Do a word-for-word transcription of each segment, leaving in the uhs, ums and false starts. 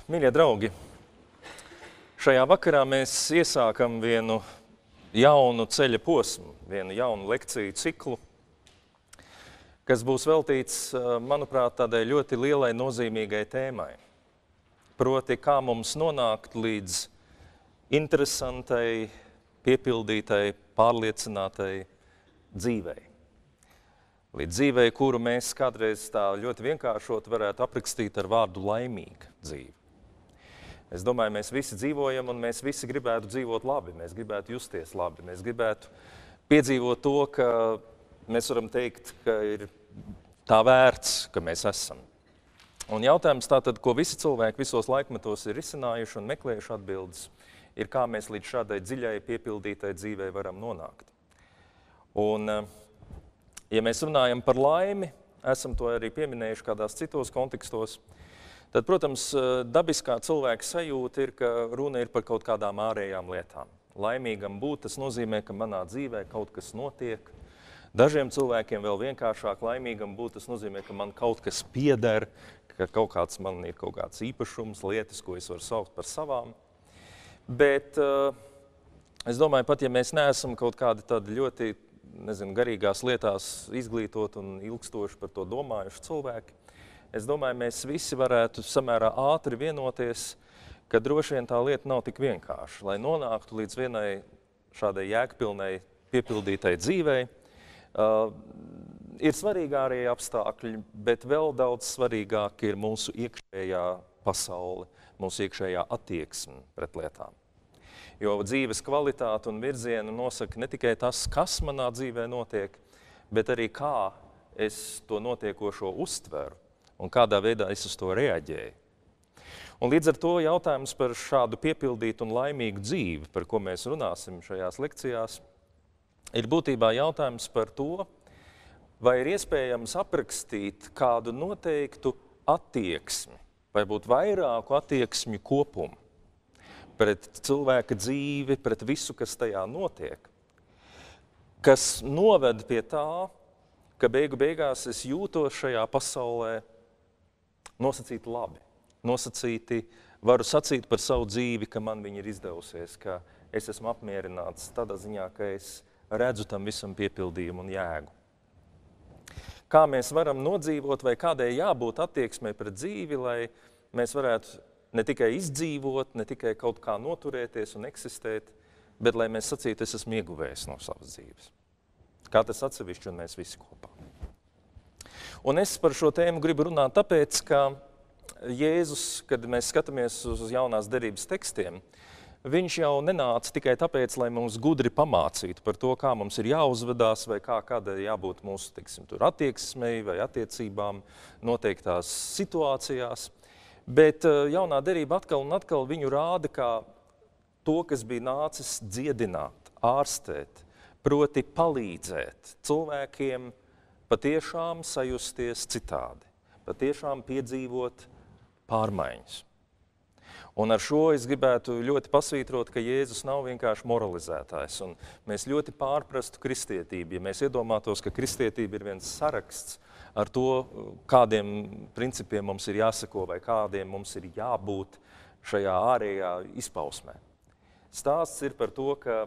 Mīļie draugi, šajā vakarā mēs iesākam vienu jaunu ceļa posmu, vienu jaunu lekciju ciklu, kas būs veltīts, manuprāt, tādai ļoti lielai nozīmīgai tēmai. Proti, kā mums nonākt līdz interesantai, piepildītai, pārliecinātai dzīvei. Līdz dzīvei, kuru mēs kādreiz tā ļoti vienkāršot varētu aprakstīt ar vārdu laimīga dzīve. Es domāju, mēs visi dzīvojam un mēs visi gribētu dzīvot labi, mēs gribētu justies labi, mēs gribētu piedzīvot to, ka mēs varam teikt, ka ir tā vērts, ka mēs esam. Un jautājums tātad, ko visi cilvēki visos laikmetos ir risinājuši un meklējuši atbildes, ir kā mēs līdz šādai dziļai, piepildītai dzīvei varam nonākt. Un, ja mēs runājam par laimi, esam to arī pieminējuši kādās citos kontekstos, tad, protams, dabiskā cilvēka sajūta ir, ka runa ir par kaut kādām ārējām lietām. Laimīgam būt, tas nozīmē, ka manā dzīvē kaut kas notiek. Dažiem cilvēkiem vēl vienkāršāk laimīgam būt, tas nozīmē, ka man kaut kas pieder, ka kaut kāds man ir kaut kāds īpašums, lietas, ko es varu saukt par savām. Bet es domāju, pat ja mēs neesam kaut kādi tādi ļoti, nezinu, garīgās lietās izglītot un ilgstoši par to domājuši cilvēki, es domāju, mēs visi varētu samērā ātri vienoties, ka droši vien tā lieta nav tik vienkārša. Lai nonāktu līdz vienai šādai jēgpilnai, piepildītai dzīvei, uh, ir svarīgi ārējie apstākļi, bet vēl daudz svarīgāk ir mūsu iekšējā pasaule, mūsu iekšējā attieksme pret lietām. Jo dzīves kvalitāte un virzienu nosaka ne tikai tas, kas manā dzīvē notiek, bet arī kā es to notiekošo uztveru un kādā veidā es uz to reaģēju. Un līdz ar to jautājums par šādu piepildītu un laimīgu dzīvi, par ko mēs runāsim šajās lekcijās, ir būtībā jautājums par to, vai ir iespējams aprakstīt kādu noteiktu attieksmi, vai būt vairāku attieksmju kopumu pret cilvēka dzīvi, pret visu, kas tajā notiek, kas noved pie tā, ka beigu beigās es jūtos šajā pasaulē nosacīti labi. Nosacīti, varu sacīt par savu dzīvi, ka man viņa ir izdevusies, ka es esmu apmierināts tādā ziņā, ka es redzu tam visam piepildījumu un jēgu. Kā mēs varam nodzīvot vai kādai jābūt attieksmei pret dzīvi, lai mēs varētu ne tikai izdzīvot, ne tikai kaut kā noturēties un eksistēt, bet lai mēs sacītu, es esmu ieguvējis no savas dzīves. Kā tas atsevišķi un mēs visi kopā. Un es par šo tēmu gribu runāt tāpēc, ka Jēzus, kad mēs skatāmies uz jaunās derības tekstiem, viņš jau nenāca tikai tāpēc, lai mums gudri pamācītu par to, kā mums ir jāuzvedās vai kā kādai jābūt mūsu, teiksim, tur attieksmei vai attiecībām noteiktās situācijās. Bet jaunā derība atkal un atkal viņu rāda kā to, kas bija nācis dziedināt, ārstēt, proti palīdzēt cilvēkiem patiešām sajusties citādi, patiešām piedzīvot pārmaiņas. Un ar šo es gribētu ļoti pasvītrot, ka Jēzus nav vienkārši moralizētājs, un mēs ļoti pārprastu kristietību, ja mēs iedomātos, ka kristietība ir viens saraksts ar to, kādiem principiem mums ir jāsako vai kādiem mums ir jābūt šajā ārējā izpausmē. Stāsts ir par to, ka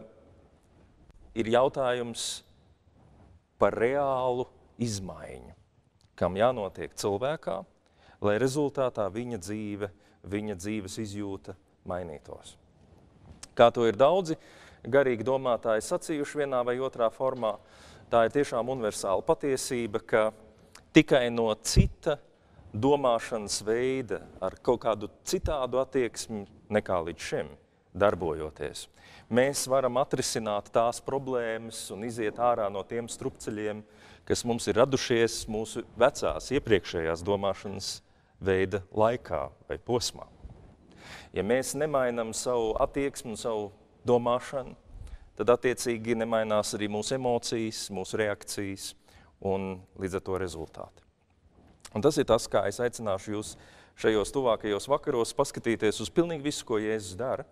ir jautājums par reālu izmaiņu, kam jānotiek cilvēkā, lai rezultātā viņa dzīve, viņa dzīves izjūta mainītos. Kā to ir daudzi garīgi domātāji sacījuši vienā vai otrā formā, tā ir tiešām universāla patiesība, ka tikai no cita domāšanas veida, ar kaut kādu citādu attieksmi nekā līdz šim darbojoties, mēs varam atrisināt tās problēmas un iziet ārā no tiem strupceļiem, kas mums ir radušies mūsu vecās, iepriekšējās domāšanas veida laikā vai posmā. Ja mēs nemainam savu attieksmi un savu domāšanu, tad attiecīgi nemainās arī mūsu emocijas, mūsu reakcijas un līdz ar to rezultāti. Un tas ir tas, kā es aicināšu jūs šajos tuvākajos vakaros paskatīties uz pilnīgi visu, ko Jēzus dara,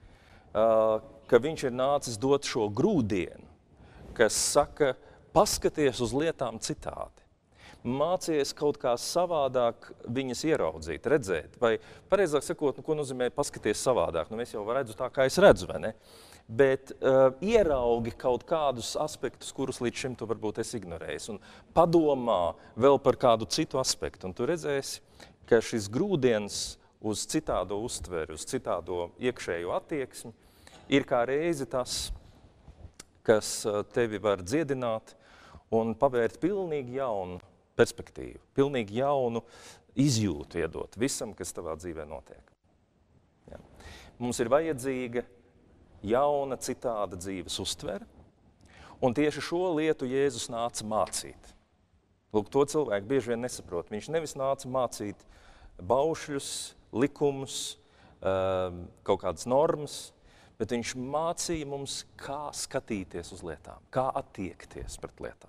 ka viņš ir nācis dot šo grūdienu, kas saka, paskaties uz lietām citādi. mācies kaut kā savādāk viņas ieraudzīt, redzēt, vai pareizāk sakot, nu, ko nozīmē paskaties savādāk, nu es jau redzu tā, kā es redzu, vai ne? Bet uh, ieraugi kaut kādus aspektus, kurus līdz šim tu varbūt esi ignorējis, un padomā vēl par kādu citu aspektu, un tu redzēsi, ka šis grūdienis uz citādo uztveri, uz citādo iekšējo attieksmi, ir kā reizi tas, kas tevi var dziedināt un pavērt pilnīgi jaunu perspektīvu, pilnīgi jaunu izjūtu iedot visam, kas tavā dzīvē notiek. Ja. Mums ir vajadzīga jauna, citāda dzīves uztvere, un tieši šo lietu Jēzus nāca mācīt. Lūk, to cilvēku bieži vien nesaprot. Viņš nevis nāca mācīt baušļus, likumus, kaut kādas normas, bet viņš mācīja mums, kā skatīties uz lietām, kā attiekties pret lietām.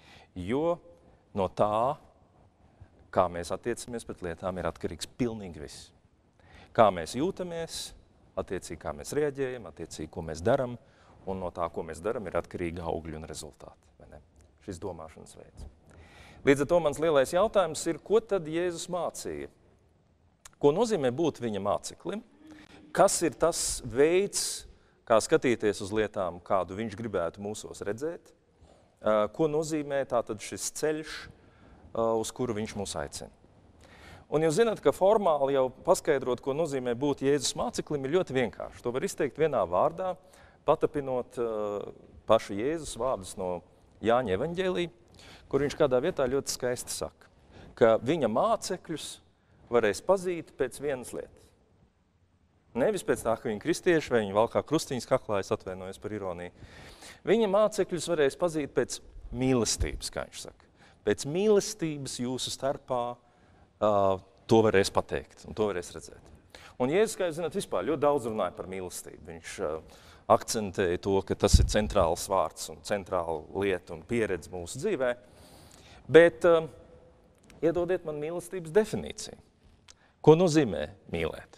Jo no tā, kā mēs attiecamies pret lietām, ir atkarīgs pilnīgi viss. Kā mēs jūtamies, attiecīgi, kā mēs reaģējam, attiecīgi, ko mēs daram, un no tā, ko mēs daram, ir atkarīgi augļi un rezultāti. Vai ne? Šis domāšanas veids. Līdz ar to mans lielais jautājums ir, ko tad Jēzus mācīja? Ko nozīmē būt viņa māceklim? Kas ir tas veids, kā skatīties uz lietām, kādu viņš gribētu mūsos redzēt? Ko nozīmē tātad šis ceļš, uz kuru viņš mūs aicina? Un jūs zināt, ka formāli jau paskaidrot, ko nozīmē būt Jēzus māceklim, ir ļoti vienkārši. To var izteikt vienā vārdā, patapinot pašu Jēzus vārdus no Jāņa evaņģēlī, kur viņš kādā vietā ļoti skaisti saka, ka viņa mācekļus varēs pazīt pēc vienas lietas. Nevis pēc tā, ka viņi kristieši vai viņi valkā krustiņas kaklā, es atvainojos par ironiju. Viņa mācekļus varēs pazīt pēc mīlestības, kā viņš saka. Pēc mīlestības jūsu starpā uh, to varēs pateikt un to varēs redzēt. Un Jēzus, kā jūs zināt, vispār ļoti daudz runāja par mīlestību. Viņš uh, akcentēja to, ka tas ir centrāls vārds un centrāla lieta un pieredze mūsu dzīvē. Bet uh, iedodiet man mīlestības definīciju. Ko nozīmē mīlēt?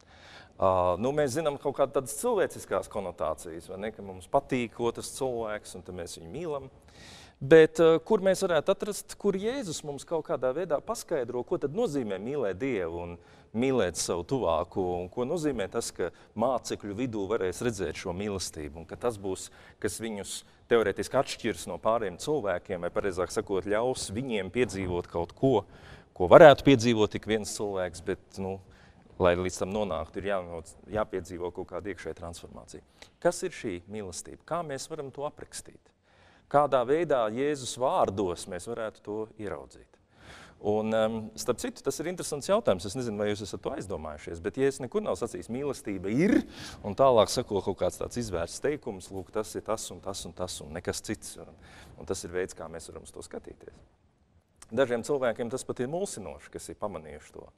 Uh, nu, mēs zinām kaut kādas tādas cilvēciskās konotācijas, vai ne, ka mums patīk otrs cilvēks, un tad mēs viņu mīlam. Bet uh, kur mēs varētu atrast, kur Jēzus mums kaut kādā veidā paskaidro, ko tad nozīmē mīlēt Dievu un mīlēt savu tuvāku, un ko nozīmē tas, ka mācekļu vidū varēs redzēt šo mīlestību, un ka tas būs, kas viņus teorētiski atšķirs no pārējiem cilvēkiem, vai pareizāk sakot, ļaus viņiem piedzīvot kaut ko, ko varētu piedzīvot tik viens cilvēks, bet, nu, lai līdz tam nonāktu, ir jā, jāpiedzīvo kaut kāda iekšēja transformācija. Kas ir šī mīlestība? Kā mēs varam to aprakstīt? Kādā veidā Jēzus vārdos mēs varētu to ieraudzīt? Un, um, starp citu, tas ir interesants jautājums. Es nezinu, vai jūs esat to aizdomājušies, bet Jēzus nekur nav sacījis, mīlestība ir, un tālāk sako kaut kāds tāds izvērsts teikums, lūk, tas ir tas un tas un tas un nekas cits. Un, un tas ir veids, kā mēs varam uz to skatīties. Dažiem cilvēkiem tas pat ir mulsinoši, kas ir pamanījuši to.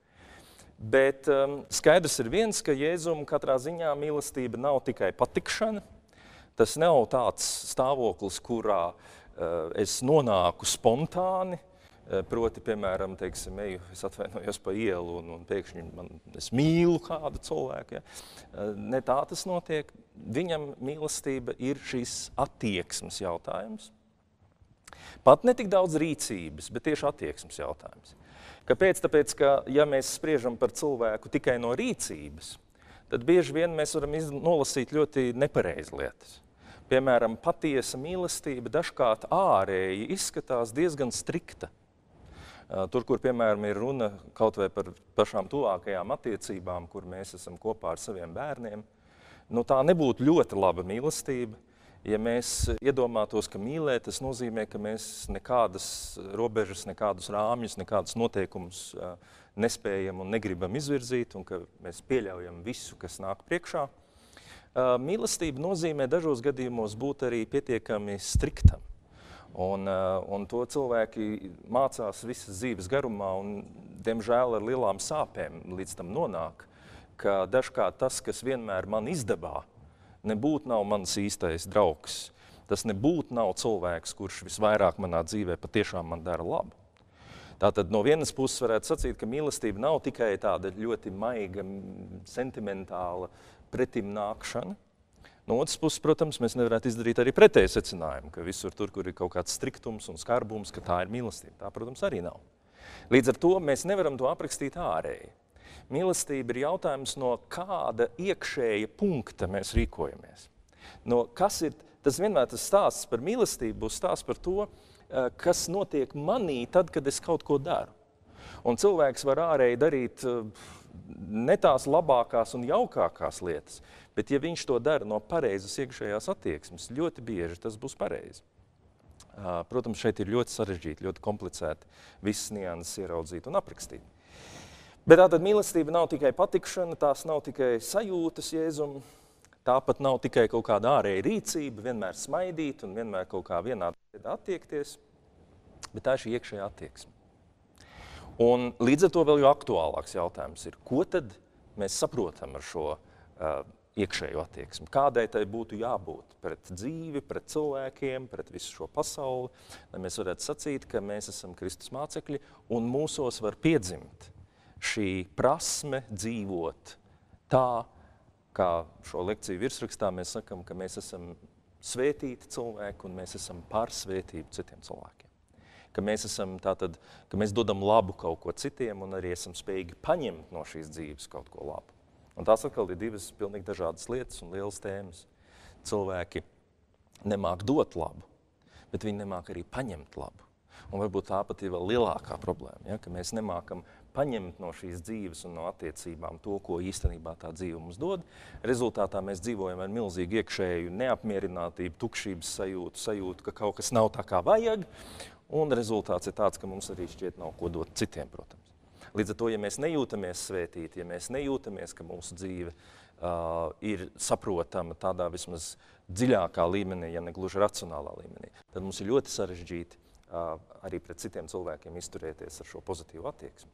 Bet um, skaidrs ir viens, ka Jēzum katrā ziņā mīlestība nav tikai patikšana. Tas nav tāds stāvoklis, kurā uh, es nonāku spontāni, uh, proti, piemēram, teiksim, eju, es atvainojos pa ielu un, un pēkšņi man, es mīlu kādu cilvēku. Ja? Uh, ne tā tas notiek. Viņam mīlestība ir šis attieksmes jautājums. Pat ne tik daudz rīcības, bet tieši attieksmes jautājums. Kāpēc? Tāpēc, ka ja mēs spriežam par cilvēku tikai no rīcības, tad bieži vien mēs varam nolasīt ļoti nepareizi lietas. Piemēram, patiesa mīlestība dažkārt ārēji izskatās diezgan strikta. Tur, kur, piemēram, ir runa kaut vai par pašām tuvākajām attiecībām, kur mēs esam kopā ar saviem bērniem, nu tā nebūtu ļoti laba mīlestība. Ja mēs iedomātos, ka mīlēt, tas nozīmē, ka mēs nekādas robežas, nekādus rāmjus, nekādus noteikumus nespējam un negribam izvirzīt, un ka mēs pieļaujam visu, kas nāk priekšā. Mīlestība nozīmē dažos gadījumos būt arī pietiekami striktam. Un, un to cilvēki mācās visas dzīves garumā un, diemžēl, ar lielām sāpēm līdz tam nonāk, ka dažkārt tas, kas vienmēr man izdabā, nebūtu nav mans īstais draugs. Tas nebūtu nav cilvēks, kurš visvairāk manā dzīvē patiešām man dara labu. Tātad no vienas puses varētu sacīt, ka mīlestība nav tikai tāda ļoti maiga, sentimentāla pretimnākšana. No otras puses, protams, mēs nevarētu izdarīt arī pretēju secinājumu, ka visur tur, kur ir kaut kāds striktums un skarbums, ka tā ir mīlestība. Tā, protams, arī nav. Līdz ar to mēs nevaram to aprakstīt ārēji. Mīlestība ir jautājums, no kāda iekšēja punkta mēs rīkojamies. No kas ir, tas vienmēr tas stāsts par mīlestību būs stāsts par to, kas notiek manī tad, kad es kaut ko daru. Un cilvēks var ārēji darīt ne tās labākās un jaukākās lietas, bet ja viņš to dara no pareizas iekšējās attieksmes, ļoti bieži tas būs pareizi. Protams, šeit ir ļoti sarežģīti, ļoti komplicēti visas nianses ieraudzīt un aprakstīt. Bet tātad mīlestība nav tikai patikšana, tās nav tikai sajūtas Jēzum, tāpat nav tikai kaut kāda ārēja rīcība, vienmēr smaidīt un vienmēr kaut kā vienādā veidā attiekties, bet tā ir šī iekšējā attieksme. Un līdz ar to vēl jau aktuālāks jautājums ir, ko tad mēs saprotam ar šo uh, iekšējo attieksmi? Kādai tai būtu jābūt pret dzīvi, pret cilvēkiem, pret visu šo pasauli, lai mēs varētu sacīt, ka mēs esam Kristus mācekļi un mūsos var piedzimt šī prasme dzīvot tā, kā šo lekciju virsrakstā mēs sakam, ka mēs esam svētīti cilvēki un mēs esam par svētību citiem cilvēkiem. Ka mēs, esam tātad, ka mēs dodam labu kaut ko citiem un arī esam spējīgi paņemt no šīs dzīves kaut ko labu. Un tās atkal ir divas pilnīgi dažādas lietas un lielas tēmas. Cilvēki nemāk dot labu, bet viņi nemāk arī paņemt labu. Un varbūt tā pat ir vēl lielākā problēma, ja? Ka mēs nemākam paņemt no šīs dzīves un no attiecībām to, ko īstenībā tā dzīve mums dod. Rezultātā mēs dzīvojam ar milzīgu iekšēju neapmierinātību, tukšības sajūtu, sajūtu, ka kaut kas nav tā kā vajag. Un rezultāts ir tāds, ka mums arī šķiet nav ko dot citiem, protams. Līdz ar to, ja mēs nejūtamies svētīti, ja mēs nejūtamies, ka mūsu dzīve uh, ir saprotama tādā vismaz dziļākā līmenī, ja ne gluži racionālā līmenī, tad mums ir ļoti sarežģīti uh, arī pret citiem cilvēkiem izturēties ar šo pozitīvu attieksmi.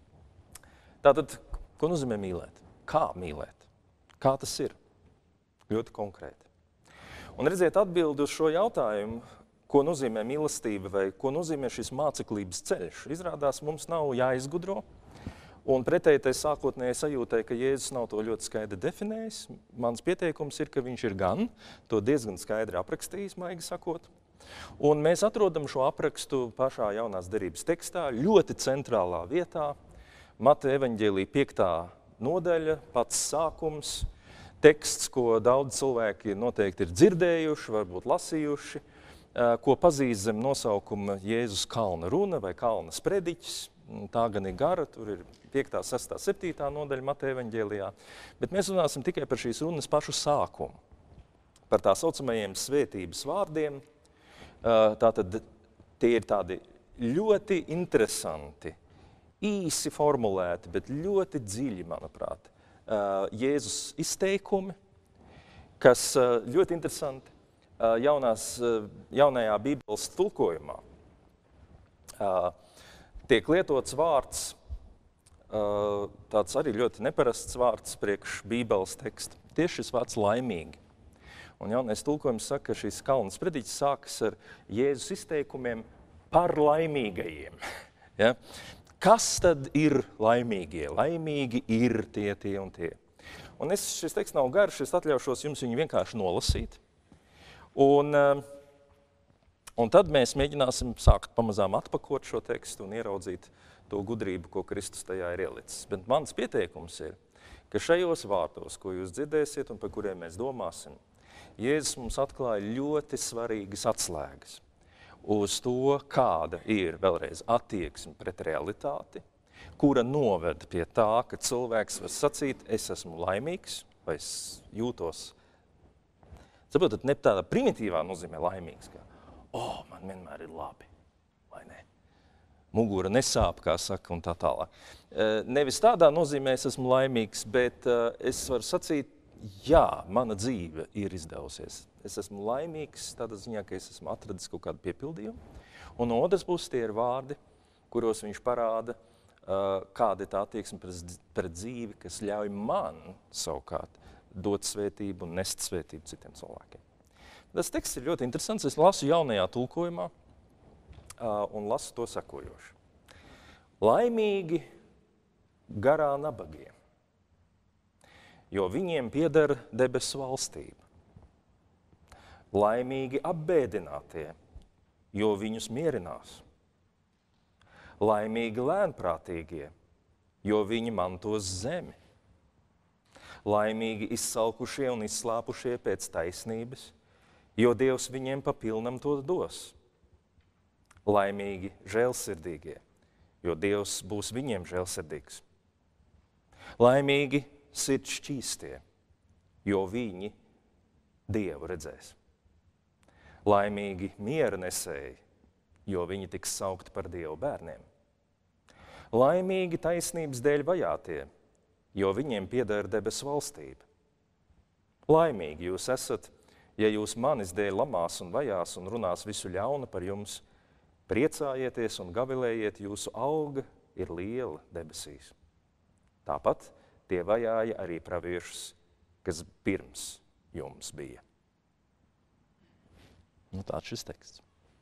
Tātad, ko nozīmē mīlēt? Kā mīlēt? Kā tas ir? Ļoti konkrēti. Un redziet, atbildi uz šo jautājumu, ko nozīmē mīlestība vai ko nozīmē šis māceklības ceļš, izrādās mums nav jāizgudro. Un pretēji tai sākotnēji sajūtai, ka Jēzus nav to ļoti skaidri definējis. Mans pieteikums ir, ka viņš ir gan to diezgan skaidri aprakstījis, maigi sakot. Un mēs atrodam šo aprakstu pašā jaunās derības tekstā, ļoti centrālā vietā. Mateja evaņģēlija piektā nodaļa, pats sākums, teksts, ko daudz cilvēki noteikti ir dzirdējuši, varbūt lasījuši, ko pazīst zem nosaukuma Jēzus kalna runa vai kalna sprediķis. Tā gan ir gara, tur ir piektā, sestā, septītā nodaļa Mateja evaņģēlijā. Bet mēs runāsim tikai par šīs runas pašu sākumu. Par tā saucamajiem svētības vārdiem. Tātad tie ir tādi ļoti interesanti, īsi formulēti, bet ļoti dziļi, manuprāt, Jēzus izteikumi, kas ļoti interesanti jaunās, jaunajā Bībeles tulkojumā tiek lietots vārds, tāds arī ļoti neparasts vārds priekš Bībeles teksta. Tieši šis vārds laimīgi. Un jaunais tulkojums saka, ka šīs kalna sprediķis sākas ar Jēzus izteikumiem par laimīgajiem. Ja? Kas tad ir laimīgie? Laimīgi ir tie, tie un tie. Un es, šis teksts nav garš, es atļaušos jums viņu vienkārši nolasīt. Un, un tad mēs mēģināsim sākt pamazām atpakot šo tekstu un ieraudzīt to gudrību, ko Kristus tajā ir ielicis. Bet mans pieteikums ir, ka šajos vārdos, ko jūs dzirdēsiet un par kuriem mēs domāsim, Jēzus mums atklāja ļoti svarīgas atslēgas uz to, kāda ir vēlreiz attieksme pret realitāti, kura noved pie tā, ka cilvēks var sacīt, es esmu laimīgs vai es jūtos. Saprotat, ne tādā primitīvā nozīmē laimīgs, ka, oh, man vienmēr ir labi, vai ne? Mugura nesāp, kā saka, un tā tālāk. Nevis tādā nozīmē es esmu laimīgs, bet es varu sacīt, jā, mana dzīve ir izdevusies. Es esmu laimīgs tādā ziņā, ka es esmu atradis kaut kādu piepildījumu. Un no otras puses tie ir vārdi, kuros viņš parāda, kāda ir tā attieksme pret dzīvi, kas ļauj man savukārt dot svētību un nest svētību citiem cilvēkiem. Tas teksts ir ļoti interesants. Es lasu jaunajā tulkojumā un lasu to sekojoši. Laimīgi garā nabagie, jo viņiem pieder debesu valstība. Laimīgi apbēdinātie, jo viņus mierinās. Laimīgi lēnprātīgie, jo viņi mantos zemi. Laimīgi izsalkušie un izslāpušie pēc taisnības, jo Dievs viņiem pa pilnam to dos. Laimīgi žēlsirdīgie, jo Dievs būs viņiem žēlsirdīgs. Laimīgi sirds šķīstie, jo viņi Dievu redzēs. Laimīgi miera nesēji, jo viņi tiks saukti par Dievu bērniem. Laimīgi taisnības dēļ vajātie, jo viņiem pieder debesu valstība. Laimīgi jūs esat, ja jūs manis dēļ lamās un vajās un runās visu ļaunu par jums, priecājieties un gavilējiet, jūsu alga ir liela debesīs. Tāpat tie vajāja arī praviešus, kas pirms jums bija. Nu, tāds šis teksts.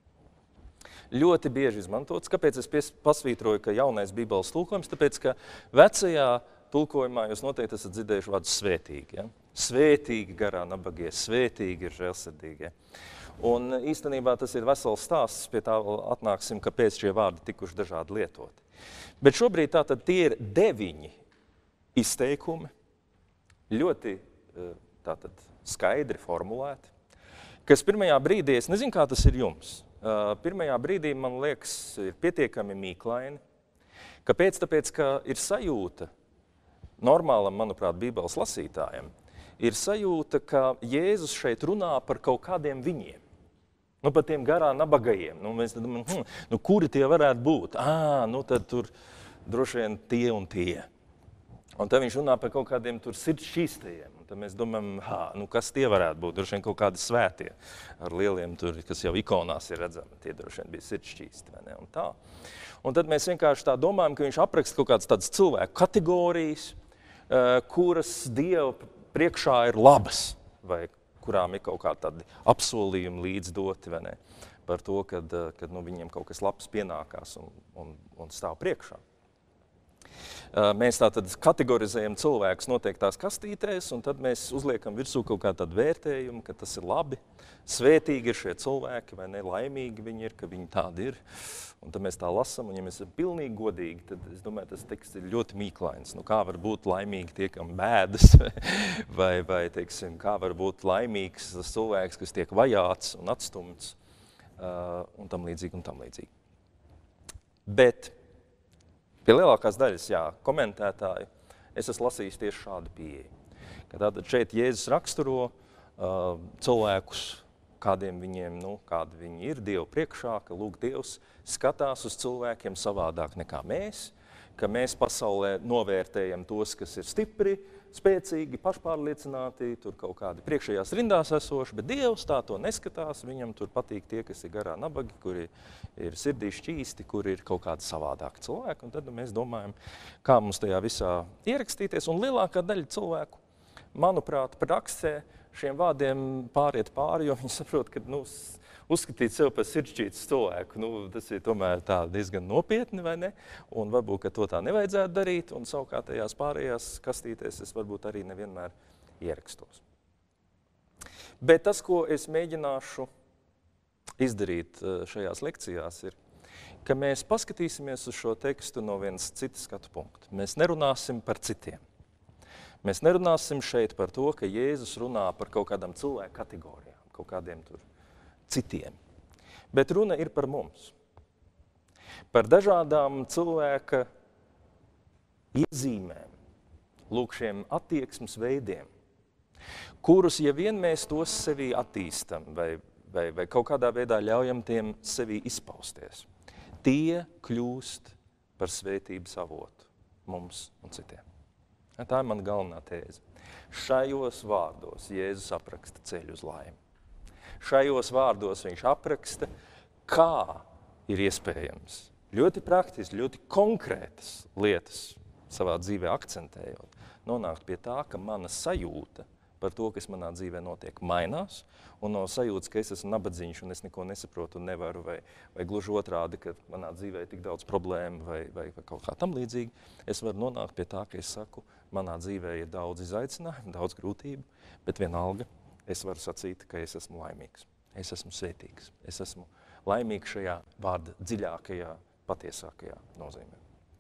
Ļoti bieži izmantots. Kāpēc es pies, pasvītroju, ka jaunais Bībeles tulkojums? Tāpēc, ka vecajā tulkojumā jūs noteikti esat dzirdējuši vārdu svētīgi. Ja? Svētīgi garā nabagie, svētīgi ir žēlsirdīgie. Un īstenībā tas ir vesels stāsts, pie tā atnāksim, kāpēc šie vārdi tikuši dažādi lietoti. Bet šobrīd tātad tie ir deviņi izteikumi, ļoti tātad skaidri formulēti, kas pirmajā brīdī, es nezinu, kā tas ir jums, pirmajā brīdī, man liekas, ir pietiekami mīklaini. Kāpēc? Tāpēc, ka ir sajūta, normālam, manuprāt, Bībeles lasītājiem, ir sajūta, ka Jēzus šeit runā par kaut kādiem viņiem. Nu, par tiem garā nabagajiem. Nu, mēs domājam, hm, nu, kuri tie varētu būt? Ā, nu, tad tur droši vien tie un tie. Un tad viņš runā par kaut kādiem tur sirds šķīstajiem. Un tad mēs domājam, hā, nu, kas tie varētu būt? Droši vien kaut kādi svētie ar lieliem tur, kas jau ikonās ir redzami. Tie droši vien bija sirds šķīsti, vai ne? Un tā. Un tad mēs vienkārši tā domājam, ka viņš apraksta kaut kādas tādas cilvēku kategorijas, kuras Dieva priekšā ir labas, vai kurām ir kaut kā tādi apsolījumi līdz doti, vai ne? Par to, kad, kad nu, viņiem kaut kas labs pienākās un, un, un stāv priekšā. Mēs tātad kategorizējam cilvēkus noteiktās kastītēs, un tad mēs uzliekam virsū kaut kā tādu vērtējumu, ka tas ir labi. Svētīgi ir šie cilvēki, vai ne, laimīgi viņi ir, ka viņi tādi ir. Un tad mēs tā lasam, un ja mēs esam pilnīgi godīgi, tad es domāju, tas teksts ir ļoti mīklains. Nu, kā var būt laimīgi tie, kam bēdas, vai, vai teiksim, kā var būt laimīgs tas cilvēks, kas tiek vajāts un atstumts, uh, un tam līdzīgi, un tam līdzīgi. Bet pie lielākās daļas, jā, komentētāju, es esmu lasījis tieši šādu pieeju. Ka tātad šeit Jēzus raksturo uh, cilvēkus, kādiem viņiem, nu, kādi viņi ir Dievu priekšā, ka, lūk, Dievs skatās uz cilvēkiem savādāk nekā mēs, ka mēs pasaulē novērtējam tos, kas ir stipri, spēcīgi, pašpārliecināti, tur kaut kādi priekšējās rindās esoši, bet Dievs tā to neskatās, viņam tur patīk tie, kas ir garā nabagi, kuri ir sirdī šķīsti, kuri ir kaut kādi savādāki cilvēki, un tad mēs domājam, kā mums tajā visā ierakstīties, un lielākā daļa cilvēku, manuprāt, praksē šiem vārdiem pāriet pāri, jo viņi saprot, ka, nu, uzskatīt sev par sirdšķītas cilvēku, nu, tas ir tomēr tā diezgan nopietni, vai ne? Un varbūt, ka to tā nevajadzētu darīt, un savukārt tajās pārējās kastītēs es varbūt arī nevienmēr ierakstos. Bet tas, ko es mēģināšu izdarīt šajās lekcijās, ir, ka mēs paskatīsimies uz šo tekstu no vienas citas skatu punktu. Mēs nerunāsim par citiem. Mēs nerunāsim šeit par to, ka Jēzus runā par kaut kādām cilvēku kategorijām, kaut kādiem tur citiem. Bet runa ir par mums. Par dažādām cilvēka iezīmēm, lūk, šiem attieksmes veidiem, kurus, ja vien mēs tos sevī attīstam vai, vai, vai kaut kādā veidā ļaujam tiem sevī izpausties, tie kļūst par svētības avotu mums un citiem. Tā ir mana galvenā tēze. Šajos vārdos Jēzus apraksta ceļu uz laimi. Šajos vārdos viņš apraksta, kā ir iespējams ļoti praktiski, ļoti konkrētas lietas savā dzīvē akcentējot, nonākt pie tā, ka mana sajūta par to, kas manā dzīvē notiek, mainās, un no sajūtas, ka es esmu nabadzīņš un es neko nesaprotu un nevaru, vai, vai gluži otrādi, ka manā dzīvē ir tik daudz problēmu vai, vai, vai kaut kā tam līdzīgi, es varu nonākt pie tā, ka es saku, manā dzīvē ir daudz izaicinājumu, daudz grūtību, bet vienalga es varu sacīt, ka es esmu laimīgs, es esmu svētīgs, es esmu laimīgs šajā vārda dziļākajā, patiesākajā nozīmē.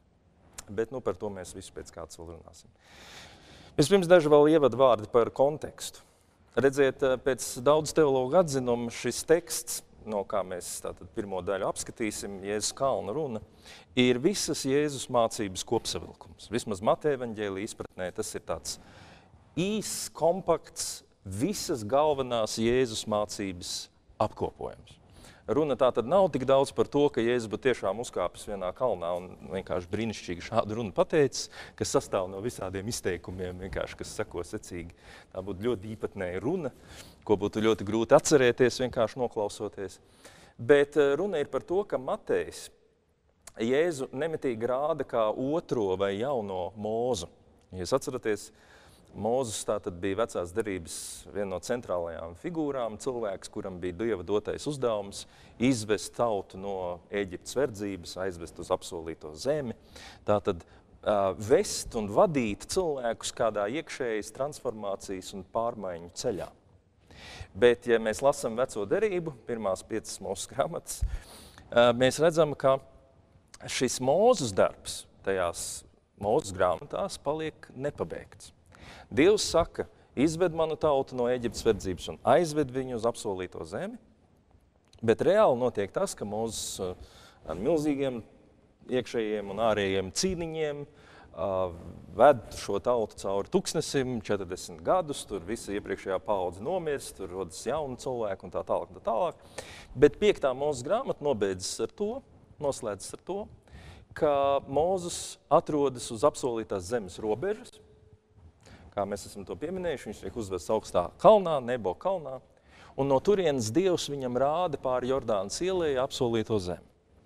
Bet nu, par to mēs visu pēc kāds vēl runāsim. Vispirms daži vēl ievada vārdi par kontekstu. Redziet, pēc daudz teologu atzinumu šis teksts, no kā mēs tātad pirmo daļu apskatīsim, Jēzus kalna runa, ir visas Jēzus mācības kopsavilkums. Vismaz Mateja evaņģēlija izpratnē tas ir tāds īss, kompakts, visas galvenās Jēzus mācības apkopojums. Runa tā tad nav tik daudz par to, ka Jēzus būtu tiešām uzkāpis vienā kalnā un vienkārši brīnišķīgi šādu runu pateicis, kas sastāv no visādiem izteikumiem, vienkārši, kas seko secīgi. Tā būtu ļoti īpatnēja runa, ko būtu ļoti grūti atcerēties, vienkārši noklausoties. Bet runa ir par to, ka Matejs Jēzu nemitīgi rāda kā otro vai jauno Mūzu. Ja jūs atceraties, Mūzes tātad bija vecās derības viena no centrālajām figūrām, cilvēks, kuram bija Dieva dotais uzdevums izvest tautu no Ēģiptes verdzības, aizvest uz apsolīto zemi. Tātad uh, vest un vadīt cilvēkus kādā iekšējas transformācijas un pārmaiņu ceļā. Bet, ja mēs lasam veco derību, pirmās piecas Mūzes grāmatas, uh, mēs redzam, ka šis Mūzes darbs tajās Mūzes grāmatās paliek nepabeigts. Dievs saka, izved manu tautu no Ēģiptes verdzības un aizved viņu uz apsolīto zemi, bet reāli notiek tas, ka Mūzes ar milzīgiem iekšējiem un ārējiem cīniņiem uh, ved šo tautu cauri tuksnesim, četrdesmit gadus, tur visa iepriekšējā paudze nomirst, tur rodas jauni cilvēki un tā tālāk, un tā tālāk. Bet piektā Mūzes grāmata nobeidzas ar to, noslēdzas ar to, ka Mūzes atrodas uz apsolītās zemes robežas. Kā mēs esam to pieminējuši, viņš tiek uzvests augstā kalnā, Nebo kalnā, un no turienes Dievs viņam rāda pāri Jordānas ielai apsolīto zemi.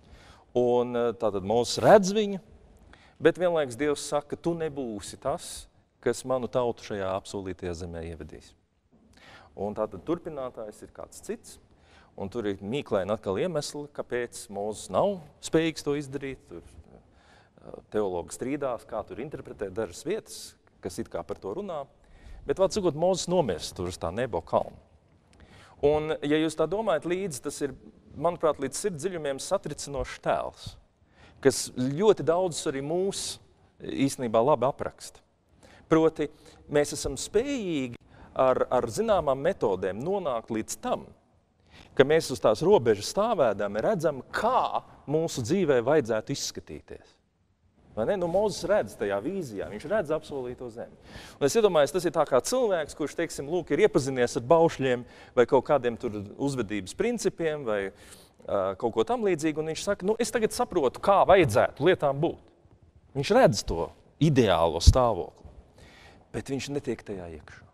Un tātad Mūzes redz viņu, bet vienlaikus Dievs saka, tu nebūsi tas, kas manu tautu šajā apsolītajā zemē ievedīs. Un tātad turpinātājs ir kāds cits, un tur ir mīklaini atkal iemesli, kāpēc Mūzes nav spējīgs to izdarīt. Tur teologi strīdās, kā tur interpretēt dažas vietas, kas it kā par to runā, bet vārds sakot, Mūzes nomirst tur uz tā Nebo kalnu. Un, ja jūs tā domājat līdzi, tas ir, manuprāt, līdz sirdsdziļumiem satricinošs tēls, kas ļoti daudz arī mūs īstenībā labi apraksta. Proti, mēs esam spējīgi ar, ar zināmām metodēm nonākt līdz tam, ka mēs uz tās robežas stāvēdami redzam, kā mūsu dzīvē vajadzētu izskatīties. Vai ne? Nu, Mūzes redz tajā vīzijā, viņš redz apsolīto zemi. Un es iedomājos, tas ir tā kā cilvēks, kurš, teiksim, lūk, ir iepazinies ar baušļiem vai kaut kādiem tur uzvedības principiem vai uh, kaut ko tam līdzīgu, un viņš saka, nu, es tagad saprotu, kā vajadzētu lietām būt. Viņš redz to ideālo stāvokli, bet viņš netiek tajā iekšā.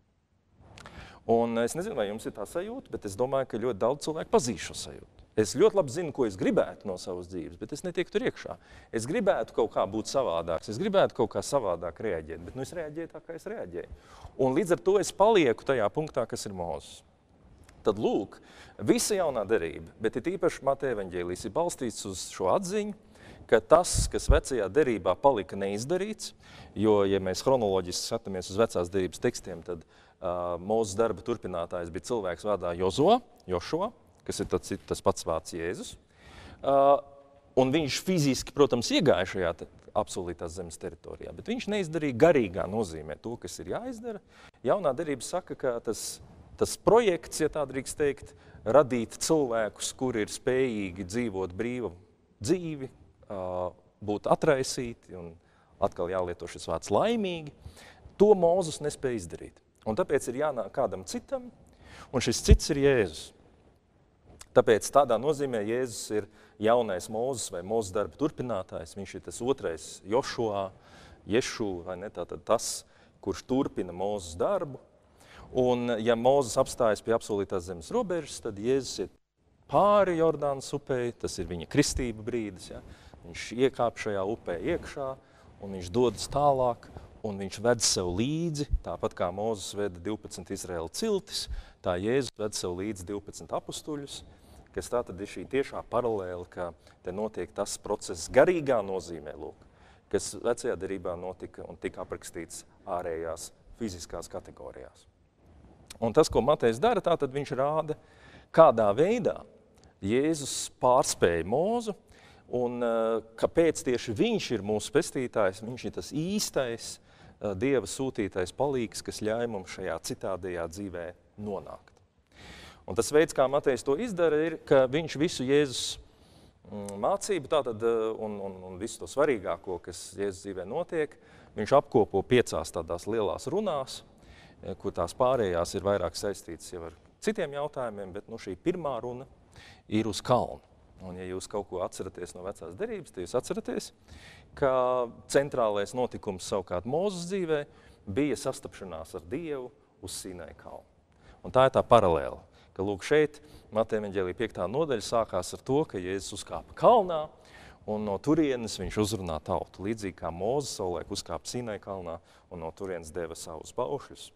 Un es nezinu, vai jums ir tā sajūta, bet es domāju, ka ļoti daudz cilvēku pazīst šo sajūtu. Es ļoti labi zinu, ko es gribētu no savas dzīves, bet es netieku tur iekšā. Es gribētu kaut kā būt savādāks, es gribētu kaut kā savādāk reaģēt, bet nu es reaģēju tā, kā es reaģēju. Un līdz ar to es palieku tajā punktā, kas ir Mūzes. Tad lūk, visa jaunā derība, bet ir īpaši Mateja evaņģēlijs, ir balstīts uz šo atziņu, ka tas, kas vecajā derībā palika neizdarīts, jo, ja mēs chronoloģiski skatāmies uz vecās derības tekstiem, tad uh, Mūzes darba turpinātājs bija cilvēks vārdā Jozo, Jošua, kas ir tas, tas pats vārds Jēzus. Uh, un viņš fiziski, protams, iegāja šajā apsolītās zemes teritorijā, bet viņš neizdarīja garīgā nozīmē to, kas ir jāizdara. Jaunā derība saka, ka tas, tas projekts, ja tā drīkst teikt, radīt cilvēkus, kuri ir spējīgi dzīvot brīvu dzīvi, uh, būt atraisīti un atkal jālieto šis vārds laimīgi, to Mūzes nespēja izdarīt. Un tāpēc ir jānāk kādam citam, un šis cits ir Jēzus. Tāpēc tādā nozīmē Jēzus ir jaunais Mūzes vai Mūzes darba turpinātājs. Viņš ir tas otrais Jošua, Ješu, vai ne, tātad tas, kurš turpina Mūzes darbu. Un ja Mūzes apstājas pie apsolītās zemes robežas, tad Jēzus ir pāri Jordānas upei, tas ir viņa kristība brīdis. Ja? Viņš iekāp šajā upē iekšā, un viņš dodas tālāk, un viņš ved sev līdzi, tāpat kā Mūzes veda divpadsmit Izraēla ciltis, tā Jēzus ved sev līdzi divpadsmit apustuļus, kas tā tad ir šī tiešā paralēla, ka te notiek tas process garīgā nozīmē, lūk, kas vecajā derībā notika un tika aprakstīts ārējās fiziskās kategorijās. Un tas, ko Matejs dara, tā tad viņš rāda, kādā veidā Jēzus pārspēja Mūzu un kāpēc tieši viņš ir mūsu pestītājs, viņš ir tas īstais Dieva sūtītais palīgs, kas ļauj mums šajā citādajā dzīvē nonākt. Un tas veids, kā Matejs to izdara, ir, ka viņš visu Jēzus mācību tātad, un, un, un visu to svarīgāko, kas Jēzus dzīvē notiek, viņš apkopo piecās tādās lielās runās, kur tās pārējās ir vairāk saistītas jau ar citiem jautājumiem, bet nu, šī pirmā runa ir uz kalnu. Un ja jūs kaut ko atceraties no vecās derības, tad jūs atceraties, ka centrālais notikums savukārt Mūzes dzīvē bija sastapšanās ar Dievu uz Sinai kalnu. Un tā ir tā paralēla, ka lūk šeit Mateja evaņģēlija piektā nodaļa sākās ar to, ka Jēzus uzkāpa kalnā un no turienes viņš uzrunā tautu, līdzīgi kā Mūzes savulaik uzkāpa Sinai kalnā un no turienes deva savus baušļus.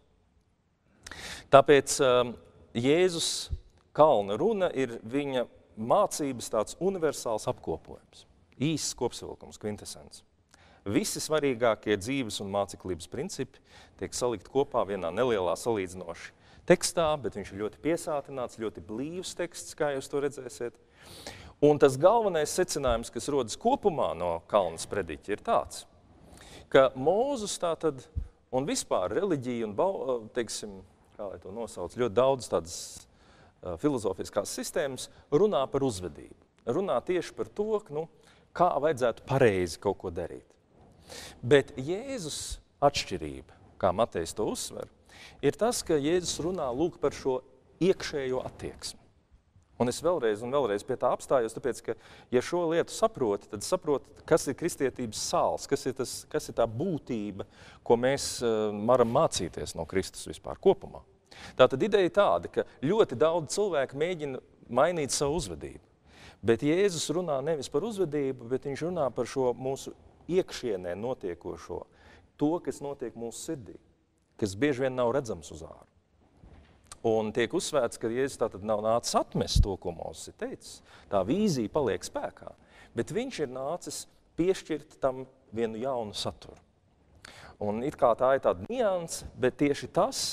Tāpēc Jēzus kalna runa ir viņa mācības tāds universāls apkopojums, īsts kopsavilkums, kvintesens. Visi svarīgākie dzīves un māceklības principi tiek salikt kopā vienā nelielā salīdzinoši tekstā, bet viņš ir ļoti piesātināts, ļoti blīvs teksts, kā jūs to redzēsiet. Un tas galvenais secinājums, kas rodas kopumā no kalnas prediķa, ir tāds, ka Mūzus tātad, un vispār reliģija un, teiksim, kā lai to nosauc, ļoti daudz tādas filozofiskās sistēmas runā par uzvedību. Runā tieši par to, nu, kā vajadzētu pareizi kaut ko darīt. Bet Jēzus atšķirība, kā Matejs to uzsver, ir tas, ka Jēzus runā lūk par šo iekšējo attieksmi. Un es vēlreiz un vēlreiz pie tā apstājos, tāpēc, ka, ja šo lietu saproti, tad saproti, kas ir kristietības sāls, kas ir, tas, kas ir tā būtība, ko mēs uh, varam mācīties no Kristus vispār kopumā. Tātad ideja tāda, ka ļoti daudz cilvēku mēģina mainīt savu uzvedību. Bet Jēzus runā nevis par uzvedību, bet viņš runā par šo mūsu iekšienē notiekošo, to, kas notiek mūsu sirdī, kas bieži vien nav redzams uz āru. Un tiek uzsvērts, ka Jēzus tātad nav nācis atmest to, ko Mūzes ir teicis. Tā vīzija paliek spēkā, bet viņš ir nācis piešķirt tam vienu jaunu saturu. Un it kā tā ir tāda nianse, bet tieši tas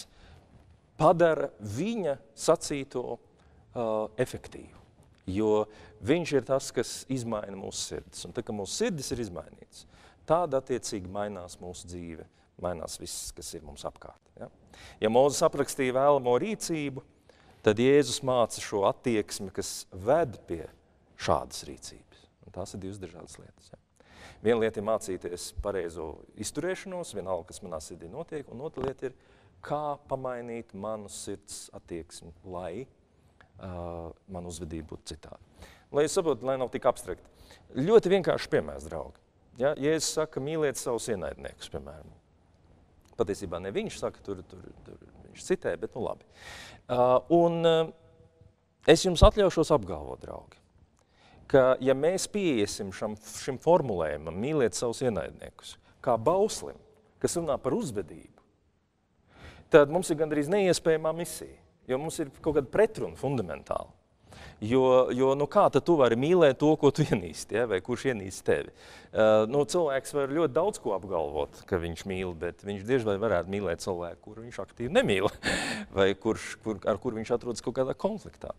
padara viņa sacīto uh, efektīvu, jo viņš ir tas, kas izmaina mūsu sirdis. Un tā, ka mūsu sirdis ir izmainīts, tāda attiecīgi mainās mūsu dzīve, mainās viss, kas ir mums apkārt. Ja, ja Mūzes aprakstīja vēlamo rīcību, tad Jēzus māca šo attieksmi, kas ved pie šādas rīcības. Un tās ir divas dažādas lietas. Ja. Viena lieta ir mācīties pareizo izturēšanos, vienalga, kas manā sirdī notiek, un otra lieta ir, kā pamainīt manu sirds attieksmi, lai uh, man uzvedība būtu citādi. Lai jūs saprotat, lai nav tik abstrakti. Ļoti vienkārši piemērs, draugi. Ja, Jēzus saka, mīliet savus ienaidniekus, piemēram. Patiesībā ne viņš saka, tur, tur, tur viņš citē, bet nu labi. Uh, un uh, es jums atļaušos apgalvot, draugi, ka ja mēs pieiesim šam, šim formulējumam, mīliet savus ienaidniekus, kā bauslim, kas runā par uzvedību, tad mums ir gandrīz neiespējamā misija, jo mums ir kaut kāda pretruna fundamentāli. Jo, jo nu kā tad tu vari mīlēt to, ko tu ienīsti, ja? Vai kurš ienīst tevi? Uh, nu, cilvēks var ļoti daudz ko apgalvot, ka viņš mīl, bet viņš diez vai varētu mīlēt cilvēku, kuru viņš aktīvi nemīl, vai kurš, kur, ar kur viņš atrodas kaut kādā konfliktā.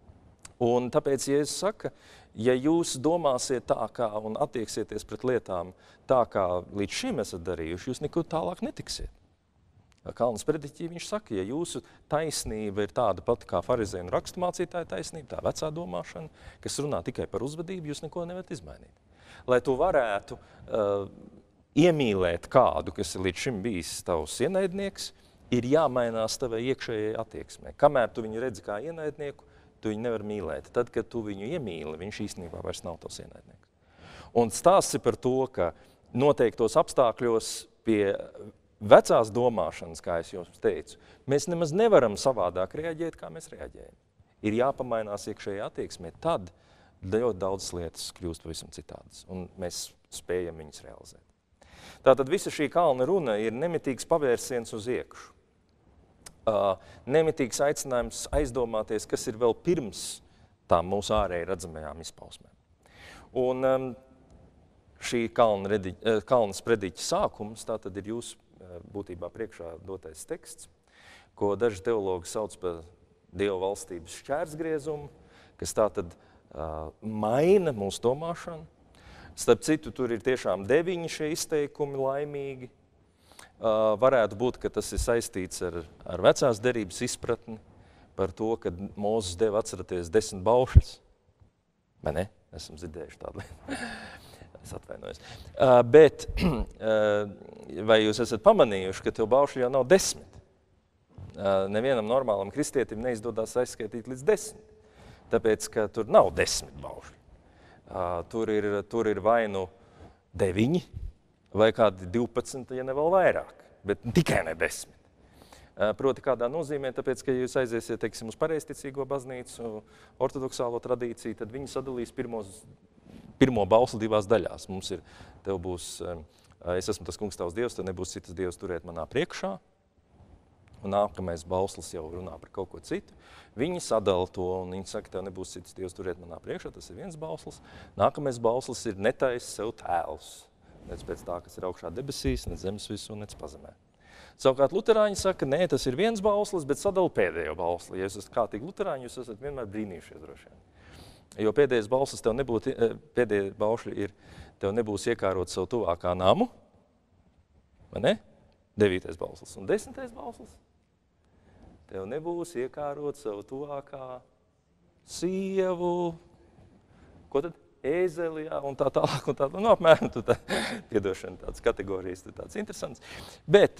Un tāpēc Jēzus saka, ja jūs domāsiet tā kā un attieksieties pret lietām tā, kā līdz šim esat darījuši, jūs nekur tālāk netiksiet. Kalnas prediķī viņš saka, ja jūsu taisnība ir tāda pati kā farizēju un raksturmācītāja taisnība, tā vecā domāšana, kas runā tikai par uzvedību, jūs neko nevarat izmainīt. Lai tu varētu uh, iemīlēt kādu, kas ir līdz šim bijis tavs ienaidnieks, ir jāmainās tavai iekšējai attieksmē. Kamēr tu viņu redzi kā ienaidnieku, tu viņu nevar mīlēt. Tad, kad tu viņu iemīli, viņš īstenībā vairs nav tavs ienaidnieks. Un stāsts ir par to, ka noteiktos apstākļos pie vecās domāšanas, kā es jums teicu, mēs nemaz nevaram savādāk reaģēt, kā mēs reaģējam. Ir jāpamainās iekšējā attieksmē, tad ļoti daudz lietas kļūst pavisam citādas, un mēs spējam viņas realizēt. Tātad visa šī kalna runa ir nemitīgs pavērsiens uz iekšu. Uh, nemitīgs aicinājums aizdomāties, kas ir vēl pirms tām mūsu ārēji redzamajām izpausmēm. Un um, šī kalna redi, kalnas prediķa sākums, tā tad ir jūsu būtībā priekšā dotais teksts, ko daži teologi sauc par Dieva valstības šķērsgriezumu, kas tātad uh, maina mūsu domāšanu. Starp citu, tur ir tiešām deviņi šie izteikumi laimīgi. Uh, varētu būt, ka tas ir saistīts ar, ar vecās derības izpratni par to, ka Mūzes deva atceraties desmit baušļus. Vai ne? Esam dzirdējuši tādu lietu. Es atvainojos. Uh, bet uh, vai jūs esat pamanījuši, ka tev baušļi jau nav desmit? Uh, nevienam normālam kristietim neizdodās aizskaitīt līdz desmit, tāpēc, ka tur nav desmit baušļi. Uh, tur, ir, tur ir vai nu deviņi, vai kādi divpadsmit, ja ne vēl vairāk, bet tikai ne desmit. Proti kādā nozīmē, tāpēc, ka jūs aiziesiet, teiksim, uz pareizticīgo baznīcu, ortodoksālo tradīciju, tad viņi sadalīs pirmos, pirmo bausli divās daļās. Mums ir, tev būs, es esmu tas kungs tavs dievs, tev nebūs citas dievs turēt manā priekšā, un nākamais bauslis jau runā par kaut ko citu. Viņi sadala to, un viņi saka, tev nebūs citas dievs turēt manā priekšā, tas ir viens bauslis. Nākamais bauslis ir netais sev tēls. Nec pēc tā, kas ir augšā debesīs, nec zemes visu, nec pazemē. Savukārt luterāņi saka, nē, tas ir viens bauslis, bet sadala pēdējo bausli. Ja jūs esat kārtīgi luterāņi, jūs esat vienmēr brīnījušies droši vien. Jo pēdējais bauslis tev nebūtu, pēdējie baušļi ir, tev nebūs iekārot savu tuvākā namu, vai ne? Devītais bauslis. Un desmitais bauslis? Tev nebūs iekārot savu tuvākā sievu, ko tad? Ēzeli, jā, un tā tālāk, un tā, nu, apmēram, tu tā, piedošana, tādas kategorijas, tu tāds interesants. Bet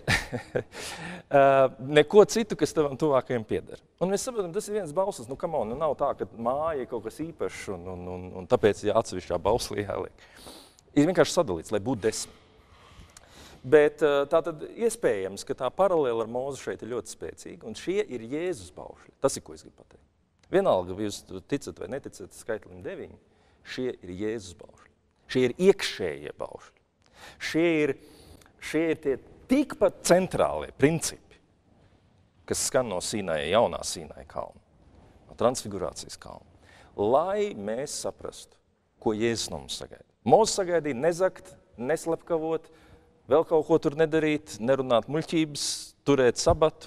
uh, neko citu, kas tavam tuvākajiem pieder. Un mēs saprotam, tas ir viens bauslis, nu, come on, nu, nav tā, ka māja ir kaut kas īpašs, un, un, un, un tāpēc jā, atsevišķā bauslī jāliek. Ir vienkārši sadalīts, lai būtu desmit. Bet uh, tā tad iespējams, ka tā paralēla ar Mūzu šeit ir ļoti spēcīga, un šie ir Jēzus baušļi. Tas ir, ko es gribu pateikt. Vienalga, jūs ticat vai neticat skaitlim deviņi, šie ir Jēzus baušļi. Šie ir iekšējie baušļi. Šie ir, šie ir tie tikpat centrālie principi, kas skan no Sīnaja, jaunā Sīnaja kalna, no transfigurācijas kalna, lai mēs saprastu, ko Jēzus no mums sagaida. Mūsu sagaidīja nezakt, neslepkavot, vēl kaut ko tur nedarīt, nerunāt muļķības, turēt sabatu.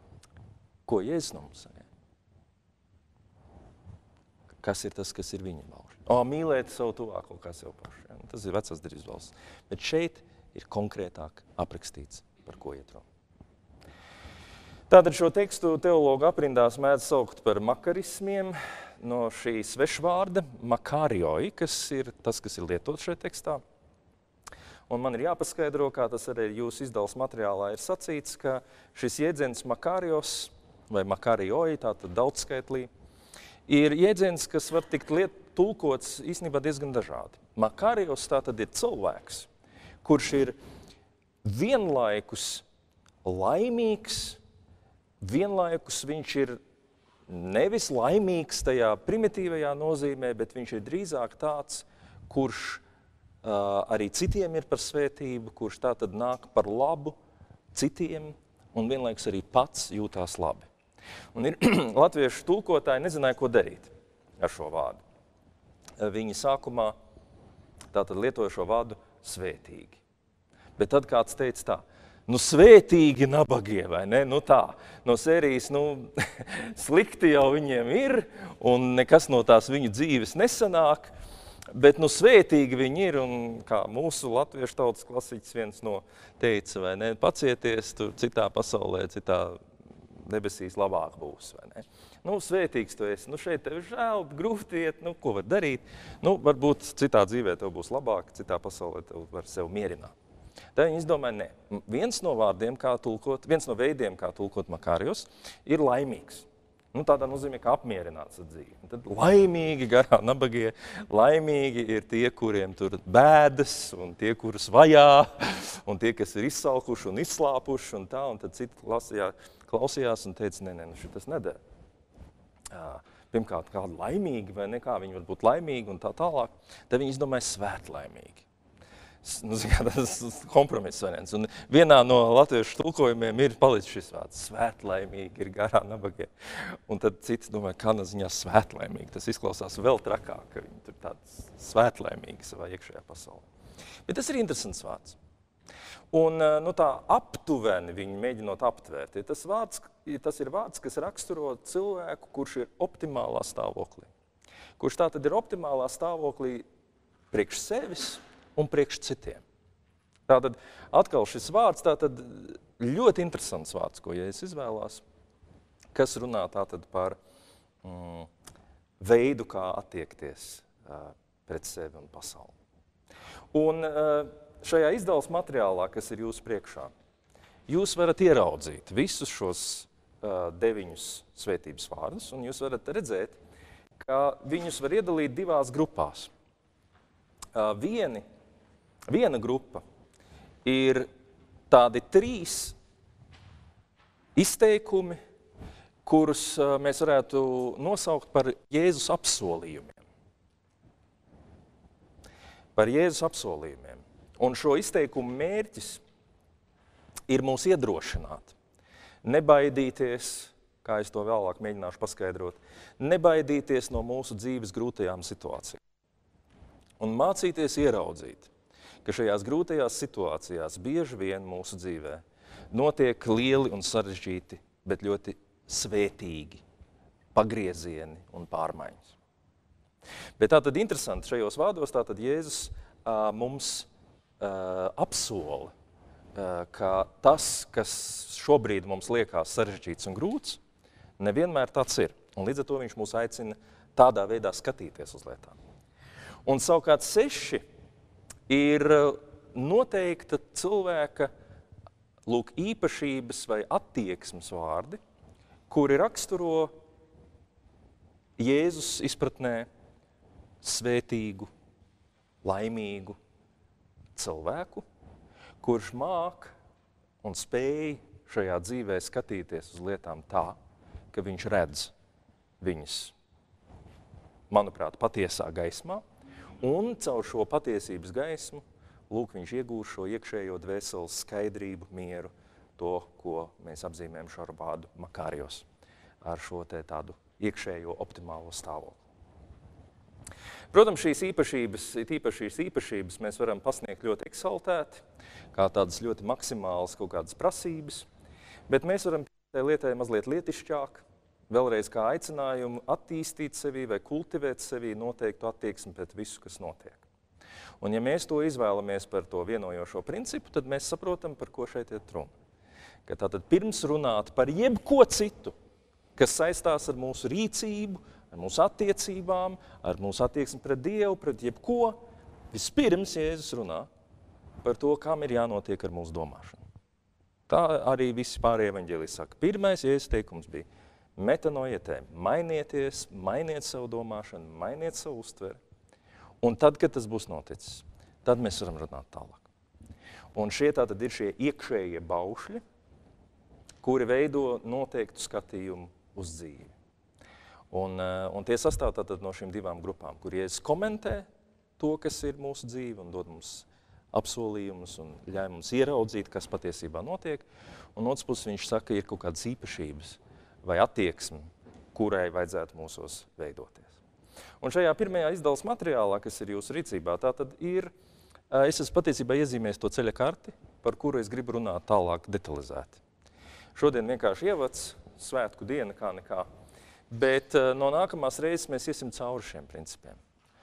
Ko Jēzus no mums sagaida? Kas ir tas, kas ir viņa baušļi? O, mīlēt savu tuvāko kā sev pašu. Ja? Tas ir vecās derības valsts. Bet šeit ir konkrētāk aprakstīts, par ko iet runa. Tātad šo tekstu teologu aprindās mēdz saukt par makarismiem no šī svešvārda makarioi, kas ir tas, kas ir lietots šajā tekstā. Un man ir jāpaskaidro, kā tas arī jūsu izdevuma materiālā ir sacīts, ka šis jēdziens makarios vai makarioi, tātad daudzskaitlī, ir jēdziens, kas var tikt liet, tulkots īstenībā diezgan dažādi. Makarios tātad ir cilvēks, kurš ir vienlaikus laimīgs, vienlaikus viņš ir nevis laimīgs tajā primitīvajā nozīmē, bet viņš ir drīzāk tāds, kurš uh, arī citiem ir par svētību, kurš tātad nāk par labu citiem un vienlaikus arī pats jūtās labi. Un ir latviešu tulkotāji nezināja, ko darīt ar šo vārdu. Viņi sākumā tātad lietoja šo vārdu svētīgi. Bet tad kāds teica tā, nu svētīgi nabagie, vai ne? Nu tā, no sērijas, nu slikti jau viņiem ir, un nekas no tās viņu dzīves nesanāk, bet nu svētīgi viņi ir, un kā mūsu latviešu tautas klasiķis viens no teica, vai ne, pacieties tur citā pasaulē, citā debesīs labāk būs, vai ne? Nu, svētīgs tu esi, nu šeit tev žēl, grūti iet, nu, ko var darīt? Nu, varbūt citā dzīvē tev būs labāk, citā pasaulē tev var sev mierināt. Tā viņi izdomāja, ne. Viens no vārdiem, kā tulkot, viens no veidiem, kā tulkot makarios, ir laimīgs. Nu, tādā nozīmē, ka apmierināts ar dzīvi. Un tad laimīgi, garā nabagie, laimīgi ir tie, kuriem tur bēdas, un tie, kurus vajā, un tie, kas ir izsalkuši un izslāpuši, un tā, un tad citi klasījā, klausījās un teica, nē, nē, nu šitas nedara. Pirmkārt, kādi laimīgi, vai ne, kā viņi var būt laimīgi un tā tālāk, tad viņi izdomāja svētlaimīgi. Nu, zin, tas kompromiss variants. Un vienā no latviešu tulkojumiem ir palicis šis vārds. Svētlaimīgi ir garā nabagie. Un tad cits domāja, kādā ziņā svētlaimīgi. Tas izklausās vēl trakāk, ka viņi tur tāds svētlaimīgi savā iekšējā pasaulē. Bet tas ir interesants vārds. Un nu, tā aptuveni viņi mēģinot aptvērt. Ja tas, vārds, ja tas ir vārds, kas raksturo cilvēku, kurš ir optimālā stāvoklī. Kurš tā tad ir optimālā stāvoklī priekš sevis un priekš citiem. Tātad atkal šis vārds, tātad ļoti interesants vārds, ko Jēzus izvēlās, kas runā tātad par mm, veidu, kā attiekties uh, pret sevi un pasauli. Un uh, šajā izdevuma materiālā, kas ir jūsu priekšā, jūs varat ieraudzīt visus šos uh, deviņus svētības vārdus, un jūs varat redzēt, ka viņus var iedalīt divās grupās. Uh, vieni, viena grupa ir tādi trīs izteikumi, kurus uh, mēs varētu nosaukt par Jēzus apsolījumiem. Par Jēzus apsolījumiem. Un šo izteikumu mērķis ir mūs iedrošināt, nebaidīties, kā es to vēlāk mēģināšu paskaidrot, nebaidīties no mūsu dzīves grūtajām situācijām. Un mācīties ieraudzīt, ka šajās grūtajās situācijās bieži vien mūsu dzīvē notiek lieli un sarežģīti, bet ļoti svētīgi pagriezieni un pārmaiņas. Bet tātad interesanti šajos vārdos, tātad Jēzus uh, mums uh, apsola, uh, ka tas, kas šobrīd mums liekas sarežģīts un grūts, nevienmēr tāds ir. Un līdz ar to viņš mūs aicina tādā veidā skatīties uz lietām. Un savukārt seši ir noteikta cilvēka lūk, īpašības vai attieksmes vārdi, kuri raksturo Jēzus izpratnē svētīgu, laimīgu cilvēku, kurš māk un spēj šajā dzīvē skatīties uz lietām tā, ka viņš redz viņas, manuprāt, patiesā gaismā, un caur šo patiesības gaismu, lūk, viņš iegūst šo iekšējo dvēseles skaidrību, mieru, to, ko mēs apzīmējam šo vārdu makārijos, ar šo te tādu iekšējo optimālo stāvokli. Protams, šīs īpašības, īpaši šīs īpašības mēs varam pasniegt ļoti eksaltēti, kā tādas ļoti maksimālas kaut kādas prasības, bet mēs varam tai lietai mazliet lietišķāk, vēlreiz kā aicinājumu attīstīt sevī vai kultivēt sevī noteiktu attieksmi pret visu, kas notiek. Un ja mēs to izvēlamies par to vienojošo principu, tad mēs saprotam, par ko šeit iet runa. Ka tātad pirms runāt par jebko citu, kas saistās ar mūsu rīcību, ar mūsu attiecībām, ar mūsu attieksmi pret Dievu, pret jebko, vispirms Jēzus runā par to, kam ir jānotiek ar mūsu domāšanu. Tā arī visi pārējie evaņģēliji saka. Pirmais Jēzus teikums bija metanoietē, mainieties, mainiet savu domāšanu, mainiet savu uztveri. Un tad, kad tas būs noticis, tad mēs varam runāt tālāk. Un šie tātad ir šie iekšējie baušļi, kuri veido noteiktu skatījumu uz dzīvi. Un, un tie sastāv tātad no šīm divām grupām, kur Jēzus komentē to, kas ir mūsu dzīve, un dod mums apsolījumus un ļauj mums ieraudzīt, kas patiesībā notiek. Un otrs puses viņš saka, ir kaut kādas īpašības vai attieksme, kurai vajadzētu mūsos veidoties. Un šajā pirmajā izdevuma materiālā, kas ir jūsu rīcībā, tātad ir, es esmu patiesībā iezīmējis to ceļa karti, par kuru es gribu runāt tālāk detalizēti. Šodien vienkārši ievads, svētku diena kā nekā. Bet uh, no nākamās reizes mēs iesim cauri šiem principiem.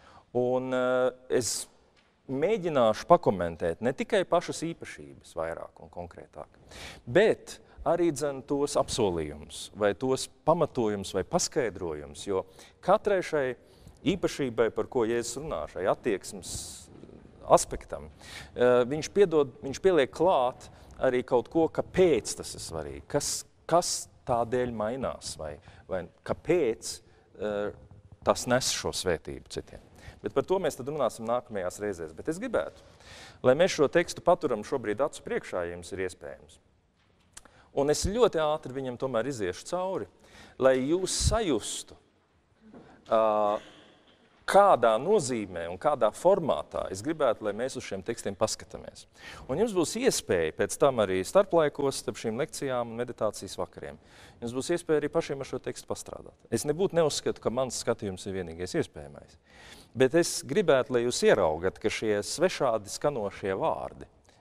Un uh, es mēģināšu pakomentēt ne tikai pašas īpašības vairāk un konkrētāk, bet arī dzen tos apsolījumus, vai tos pamatojumus vai paskaidrojumus, jo katrai šai īpašībai, par ko Jēzus runā, šai attieksmes aspektam, uh, viņš, piedod, viņš pieliek klāt arī kaut ko, kāpēc tas ir svarīgi, kas, kas tādēļ mainās, vai, vai kāpēc uh, tas nes šo svētību citiem. Bet par to mēs tad runāsim nākamajās reizēs. Bet es gribētu, lai mēs šo tekstu paturam šobrīd acu priekšā, ja jums ir iespējams. Un es ļoti ātri viņam tomēr iziešu cauri, lai jūs sajustu, uh, kādā nozīmē un kādā formātā es gribētu, lai mēs uz šiem tekstiem paskatāmies. Un jums būs iespēja pēc tam arī starplaikos, starp šīm lekcijām un meditācijas vakariem. Jums būs iespēja arī pašiem ar šo tekstu pastrādāt. Es nebūtu neuzskatu, ka mans skatījums ir vienīgais iespējamais. Bet es gribētu, lai jūs ieraugat, ka šie svešādi skanošie vārdi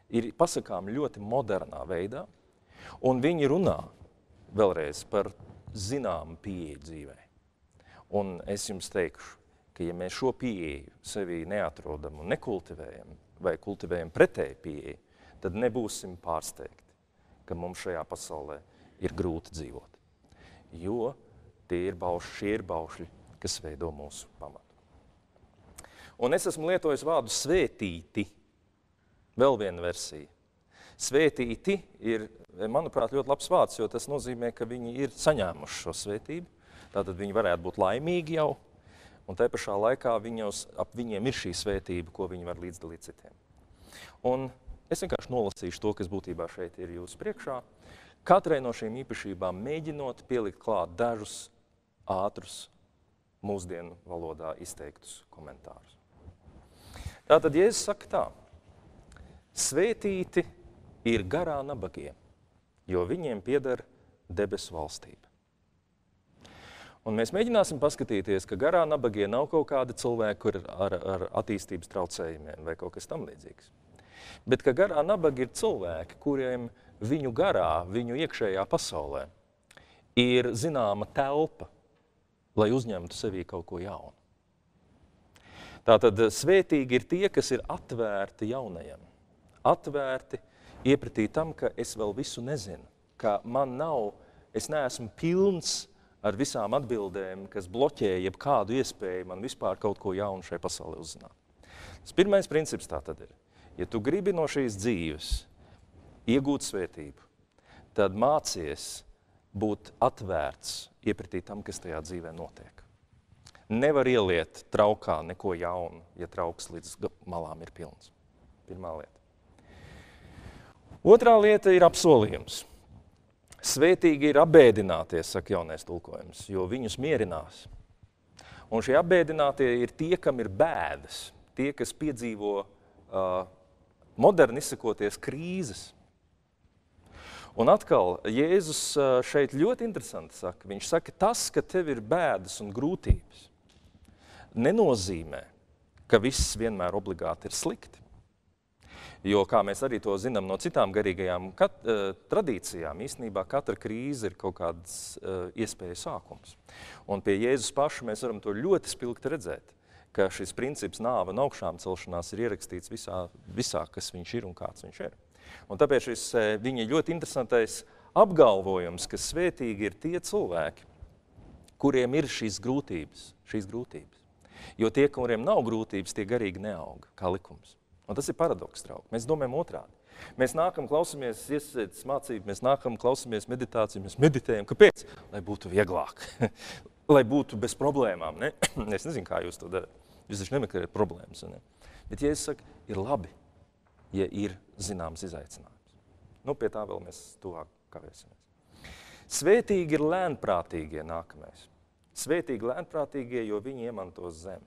ir pasakām ļoti modernā veidā, un viņi runā vēlreiz par zināmu pieeju dzīvē. Un es jums teikšu, ka ja mēs šo pieeju sevī neatrodam un nekultivējam, vai kultivējam pretēju pieeju, tad nebūsim pārsteigti, ka mums šajā pasaulē ir grūti dzīvot. Jo tie ir baušļi, šie ir baušļi, kas veido mūsu pamatu. Un es esmu lietojis vārdu svētīti, vēl viena versija. Svētīti ir, manuprāt, ļoti labs vārds, jo tas nozīmē, ka viņi ir saņēmuši šo svētību. Tātad viņi varētu būt laimīgi jau, un tai pašā laikā viņos, ap viņiem ir šī svētība, ko viņi var līdzdalīt citiem. Un es vienkārši nolasīšu to, kas būtībā šeit ir jūsu priekšā. Katrai no šīm īpašībām mēģinot pielikt klāt dažus ātrus mūsdienu valodā izteiktus komentārus. Tātad Jēzus saka tā: svētīti ir garā nabagie, jo viņiem pieder debesu valstība. Un mēs mēģināsim paskatīties, ka garā nabagie nav kaut kādi cilvēki, kur ar, ar attīstības traucējumiem vai kaut kas tam līdzīgs. Bet ka garā nabagi ir cilvēki, kuriem viņu garā, viņu iekšējā pasaulē ir zināma telpa, lai uzņemtu sevī kaut ko jaunu. Tātad svētīgi ir tie, kas ir atvērti jaunajam. Atvērti iepratī tam, ka es vēl visu nezinu, ka man nav, es neesmu pilns ar visām atbildēm, kas bloķē jebkādu iespēju man vispār kaut ko jaunu šai pasaulē uzzināt. Tas pirmais princips tā tad ir. Ja tu gribi no šīs dzīves iegūt svētību, tad mācies būt atvērts iepratī tam, kas tajā dzīvē notiek. Nevar ieliet traukā neko jaunu, ja trauks līdz malām ir pilns. Pirmā lieta. Otrā lieta ir apsolījums. Svētīgi ir abēdināties, saka jaunais tulkojums, jo viņus mierinās. Un šie abēdinātie ir tie, kam ir bēdas, tie, kas piedzīvo uh, moderni izsakoties krīzes. Un atkal, Jēzus šeit ļoti interesanti saka, viņš saka, tas, ka tev ir bēdas un grūtības, nenozīmē, ka viss vienmēr obligāti ir slikti. Jo, kā mēs arī to zinām no citām garīgajām kat, uh, tradīcijām, īstenībā katra krīze ir kaut kāds uh, iespēja sākums. Un pie Jēzus paša mēs varam to ļoti spilgti redzēt, ka šis princips nāva un augšām celšanās ir ierakstīts visā, visā, kas viņš ir un kāds viņš ir. Un tāpēc šis viņa ļoti interesantais apgalvojums, ka svētīgi ir tie cilvēki, kuriem ir šīs grūtības, šīs grūtības. Jo tie, kuriem nav grūtības, tie garīgi neauga, kā likums. Un tas ir paradoks, draugi. Mēs domājam otrādi. Mēs nākam, klausamies iesēdes mācību, mēs nākam, klausamies meditāciju, mēs meditējam. Kāpēc? Lai būtu vieglāk, lai būtu bez problēmām. Ne? Es nezinu, kā jūs to darat. Jūs taču nemeklējat problēmas. Ne? Bet, ja es saku, ir labi, ja ir zināms izaicinājums. Nu, pie tā vēl mēs tuvāk kavēsimies. Svētīgi ir lēnprātīgie nākamais. Svētīgi lēnprātīgie, jo viņi iemantos zemi.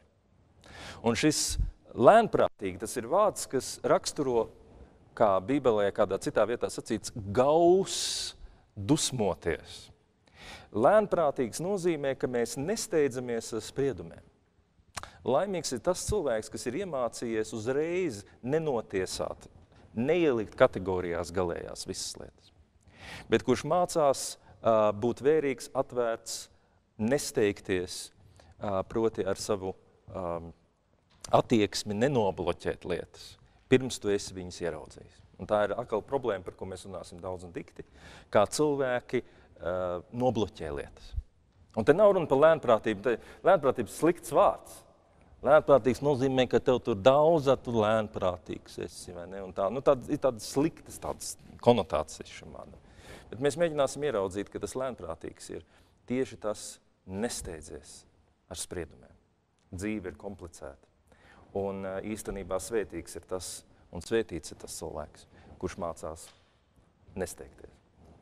Un šis lēnprātīgi, tas ir vārds, kas raksturo, kā Bībelē kādā citā vietā sacīts, gauss dusmoties. Lēnprātīgs nozīmē, ka mēs nesteidzamies ar spriedumiem. Laimīgs ir tas cilvēks, kas ir iemācījies uzreiz nenotiesāt, neielikt kategorijās galējās visas lietas. Bet kurš mācās uh, būt vērīgs, atvērts, nesteigties, uh, proti ar savu um, attieksmi nenobloķēt lietas, pirms tu esi viņas ieraudzījis. Un tā ir atkal problēma, par ko mēs runāsim daudz un dikti, kā cilvēki uh, nobloķē lietas. Un te nav runa par lēnprātību. Te lēnprātības slikts vārds. Lēnprātīgs nozīmē, ka tev tur daudz, tu lēnprātīgs esi, vai ne? Un tā, nu, tād, ir tādas sliktas tādas konotācijas šim vārdam. Bet mēs mēģināsim ieraudzīt, ka tas lēnprātīgs ir tieši tas nesteidzies ar spriedumiem. Dzīve ir komplicēta. Un īstenībā svētīgs ir tas, un svētīts ir tas cilvēks, kurš mācās nesteigties.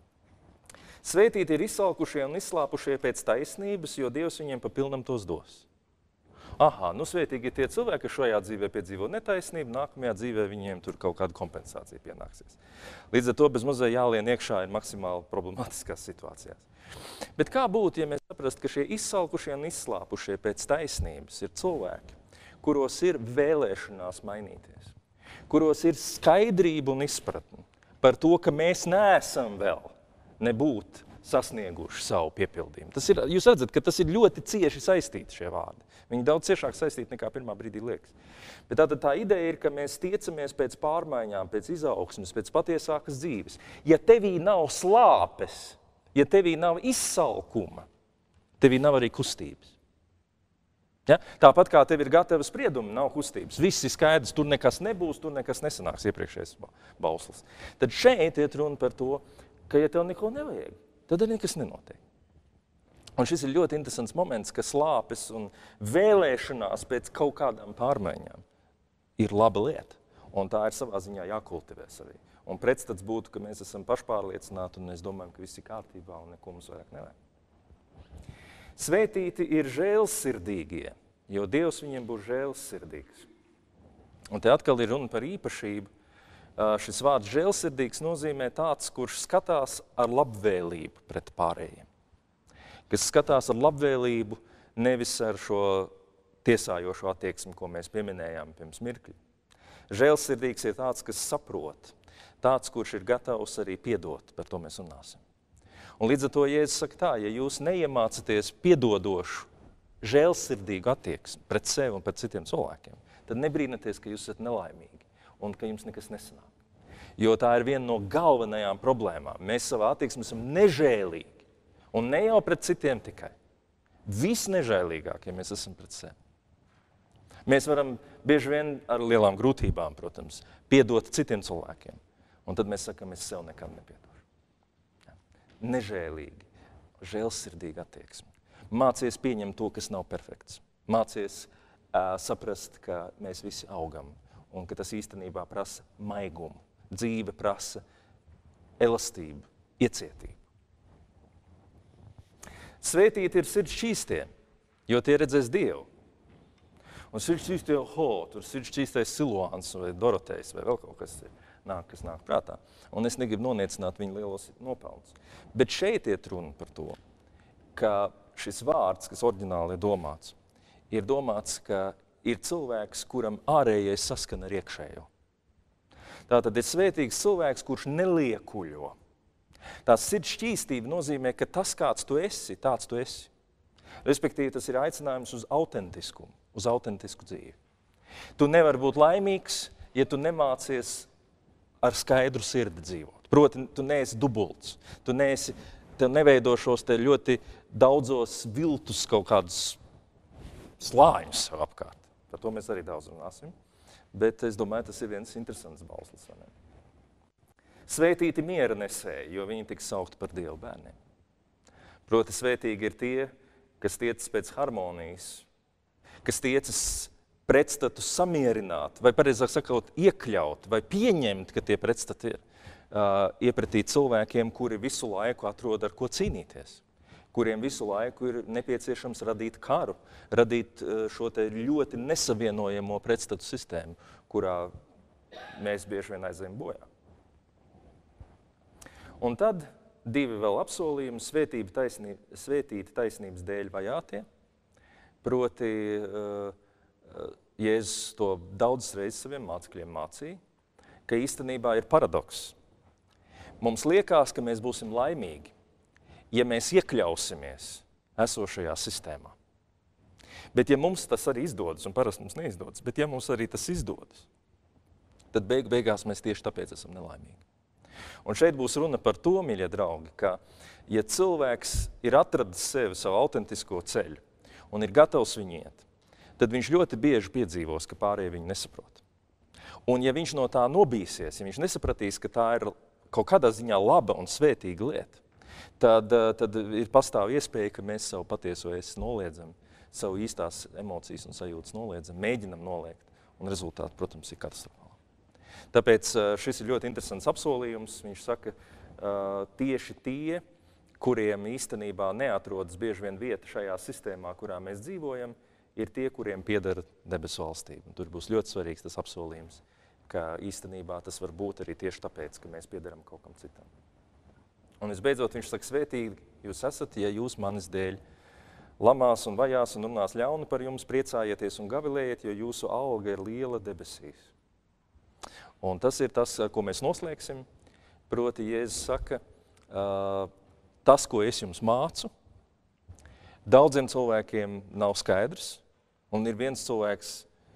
Svētīti ir izsalkušie un izslāpušie pēc taisnības, jo Dievs viņiem pa pilnam tos dos. Aha, nu svētīgi ir tie cilvēki, kas šajā dzīvē piedzīvo netaisnību, nākamajā dzīvē viņiem tur kaut kāda kompensācija pienāksies. Līdz ar to bez mazai jālien iekšā ir maksimāli problemātiskās situācijās. Bet kā būtu, ja mēs saprastu, ka šie izsalkušie un izslāpušie pēc taisnības ir cilvēki, kuros ir vēlēšanās mainīties, kuros ir skaidrība un izpratne par to, ka mēs neesam vēl nebūt sasnieguši savu piepildījumu. Tas ir, jūs redzat, ka tas ir ļoti cieši saistīti šie vārdi. Viņi daudz ciešāk saistīti nekā pirmā brīdī liekas. Bet tātad tā ideja ir, ka mēs tiecamies pēc pārmaiņām, pēc izaugsmes, pēc patiesākas dzīves. Ja tevī nav slāpes, ja tevī nav izsalkuma, tevī nav arī kustības. Ja? Tāpat kā tev ir gatava spriedumi, nav kustības. Viss ir skaidrs, tur nekas nebūs, tur nekas nesanāks iepriekšējais bauslis. Tad šeit iet runa par to, ka ja tev neko nevajag, tad arī nekas nenotiek. Un šis ir ļoti interesants moments, ka slāpes un vēlēšanās pēc kaut kādām pārmaiņām ir laba lieta. Un tā ir savā ziņā jākultivē arī. Un pretstats būtu, ka mēs esam pašpārliecināti un mēs domājam, ka viss ir kārtībā un neko mums vairāk nevajag. Svētīti ir žēlsirdīgie, jo Dievs viņiem būs žēlsirdīgs. Un te atkal ir runa par īpašību. Šis vārds žēlsirdīgs nozīmē tāds, kurš skatās ar labvēlību pret pārējiem. Kas skatās ar labvēlību, nevis ar šo tiesājošo attieksmi, ko mēs pieminējām pirms mirkļa. Žēlsirdīgs ir tāds, kas saprot, tāds, kurš ir gatavs arī piedot, par to mēs runāsim. Un līdz ar to Jēzus saka tā, ja jūs neiemācaties piedodošu, žēlsirdīgu attieksmi pret sevi un pret citiem cilvēkiem, tad nebrīnaties, ka jūs esat nelaimīgi un ka jums nekas nesanāk. Jo tā ir viena no galvenajām problēmām. Mēs savā attieksmē esam nežēlīgi. Un ne jau pret citiem tikai. Visnežēlīgākie mēs esam pret sevi. Mēs varam bieži vien ar lielām grūtībām, protams, piedot citiem cilvēkiem. Un tad mēs sakam, es sev nekad nepiedošu. Ja. Nežēlīgi, žēlsirdīgi attieksmi. Mācies pieņemt to, kas nav perfekts. Mācies uh, saprast, ka mēs visi augam un ka tas īstenībā prasa maigumu. Dzīve prasa elastību, iecietību. Svētīti ir sirds šķīstie, jo tie redzēs Dievu. Un sirds šķīstie, ho, tur sirds šķīstais Siloāns vai Dorotejs vai vēl kaut kas nāk, kas nāk prātā. Un es negribu noniecināt viņu lielos nopelnus. Bet šeit iet runa par to, ka šis vārds, kas oriģināli ir domāts, ir domāts, ka ir cilvēks, kuram ārējais saskan ar iekšējo. Tātad ir svētīgs cilvēks, kurš neliekuļo. Tā sirds šķīstība nozīmē, ka tas, kāds tu esi, tāds tu esi. Respektīvi, tas ir aicinājums uz autentiskumu, uz autentisku dzīvi. Tu nevari būt laimīgs, ja tu nemācies ar skaidru sirdi dzīvot. Proti, tu neesi dubults, tu neesi, tev neveido šos te ļoti daudzos viltus kaut kādus slāņus sev apkārt. Par to mēs arī daudz runāsim. Bet es domāju, tas ir viens interesants bauslis. Svētīti miera nesēji, jo viņi tiks saukti par Dievu bērniem. Proti, svētīgi ir tie, kas tiecas pēc harmonijas, kas tiecas pretstatus samierināt, vai pareizāk sakot, iekļaut, vai pieņemt, ka tie pretstati ir, uh, iepratī cilvēkiem, kuri visu laiku atrod ar ko cīnīties, kuriem visu laiku ir nepieciešams radīt karu, radīt uh, šo te ļoti nesavienojamo pretstatu sistēmu, kurā mēs bieži vien aizējam bojā. Un tad divi vēl apsolījumi, svētība taisnība, svētīti taisnības dēļ vajātie, proti uh, Jēzus to daudzas reizes saviem mācekļiem mācīja, ka īstenībā ir paradoks. Mums liekas, ka mēs būsim laimīgi, ja mēs iekļausimies esošajā sistēmā. Bet ja mums tas arī izdodas, un parasti mums neizdodas, bet ja mums arī tas izdodas, tad beig beigās mēs tieši tāpēc esam nelaimīgi. Un šeit būs runa par to, mīļie draugi, ka ja cilvēks ir atradis sevi savu autentisko ceļu un ir gatavs viņu iet, tad viņš ļoti bieži piedzīvos, ka pārējie viņu nesaprot. Un ja viņš no tā nobīsies, ja viņš nesapratīs, ka tā ir kaut kādā ziņā laba un svētīga lieta, tad, tad ir pastāv iespēja, ka mēs savu patieso esi noliedzam, savu īstās emocijas un sajūtas noliedzam, mēģinam noliegt, un rezultāti, protams, ir katastrofāli. Tāpēc šis ir ļoti interesants apsolījums. Viņš saka, tieši tie, kuriem īstenībā neatrodas bieži vien vieta šajā sistēmā, kurā mēs dzīvojam, ir tie, kuriem pieder debesu valstība. Tur būs ļoti svarīgs tas apsolījums, ka īstenībā tas var būt arī tieši tāpēc, ka mēs piederam kaut kam citam. Un visbeidzot, viņš saka, svētīgi jūs esat, ja jūs manis dēļ lamās un vajās un runās ļauni par jums, priecājieties un gavilējiet, jo jūsu alga ir liela debesīs. Un tas ir tas, ko mēs noslēgsim. Proti, Jēzus saka, uh, tas, ko es jums mācu, daudziem cilvēkiem nav skaidrs, un ir viens cilvēks,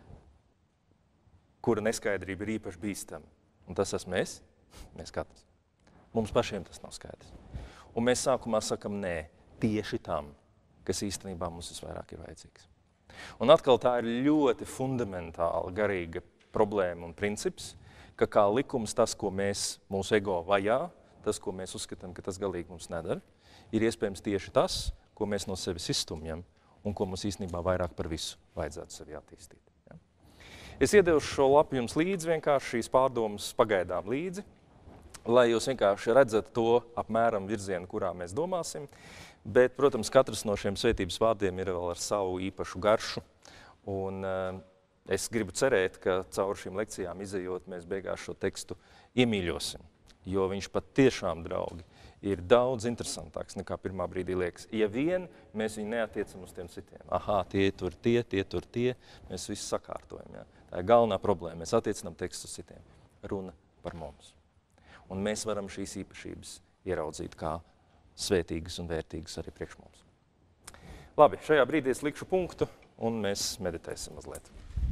kura neskaidrība ir īpaši bīstama. Un tas esmu es, mēs katrs. Mums pašiem tas nav skaidrs. Un mēs sākumā sakam nē, tieši tam, kas īstenībā mums visvairāk ir vajadzīgs. Un atkal tā ir ļoti fundamentāla garīga problēma un princips, ka kā likums tas, ko mēs mūsu ego vajā, tas, ko mēs uzskatām, ka tas galīgi mums nedara, ir iespējams tieši tas, ko mēs no sevis izstumjam un ko mums īstenībā vairāk par visu vajadzētu sevi attīstīt. Ja? Es iedevušu šo lapu jums līdzi, vienkārši šīs pārdomas pagaidām līdzi, lai jūs vienkārši redzat to apmēram virzienu, kurā mēs domāsim. Bet, protams, katrs no šiem svētības vārdiem ir vēl ar savu īpašu garšu. Un uh, es gribu cerēt, ka caur šīm lekcijām izejot, mēs beigās šo tekstu iemīļosim. Jo viņš pat tiešām, draugi, ir daudz interesantāks nekā pirmā brīdī liekas. Ja vien mēs viņu neatiecam uz tiem citiem. Aha, tie tur tie, tie tur tie, mēs visu sakārtojam. Ja? Tā ir galvenā problēma. Mēs attiecinām tekstu uz citiem. Runa par mums. Un mēs varam šīs īpašības ieraudzīt kā svētīgas un vērtīgas arī priekš mums. Labi, šajā brīdī es likšu punktu un mēs meditēsim mazliet.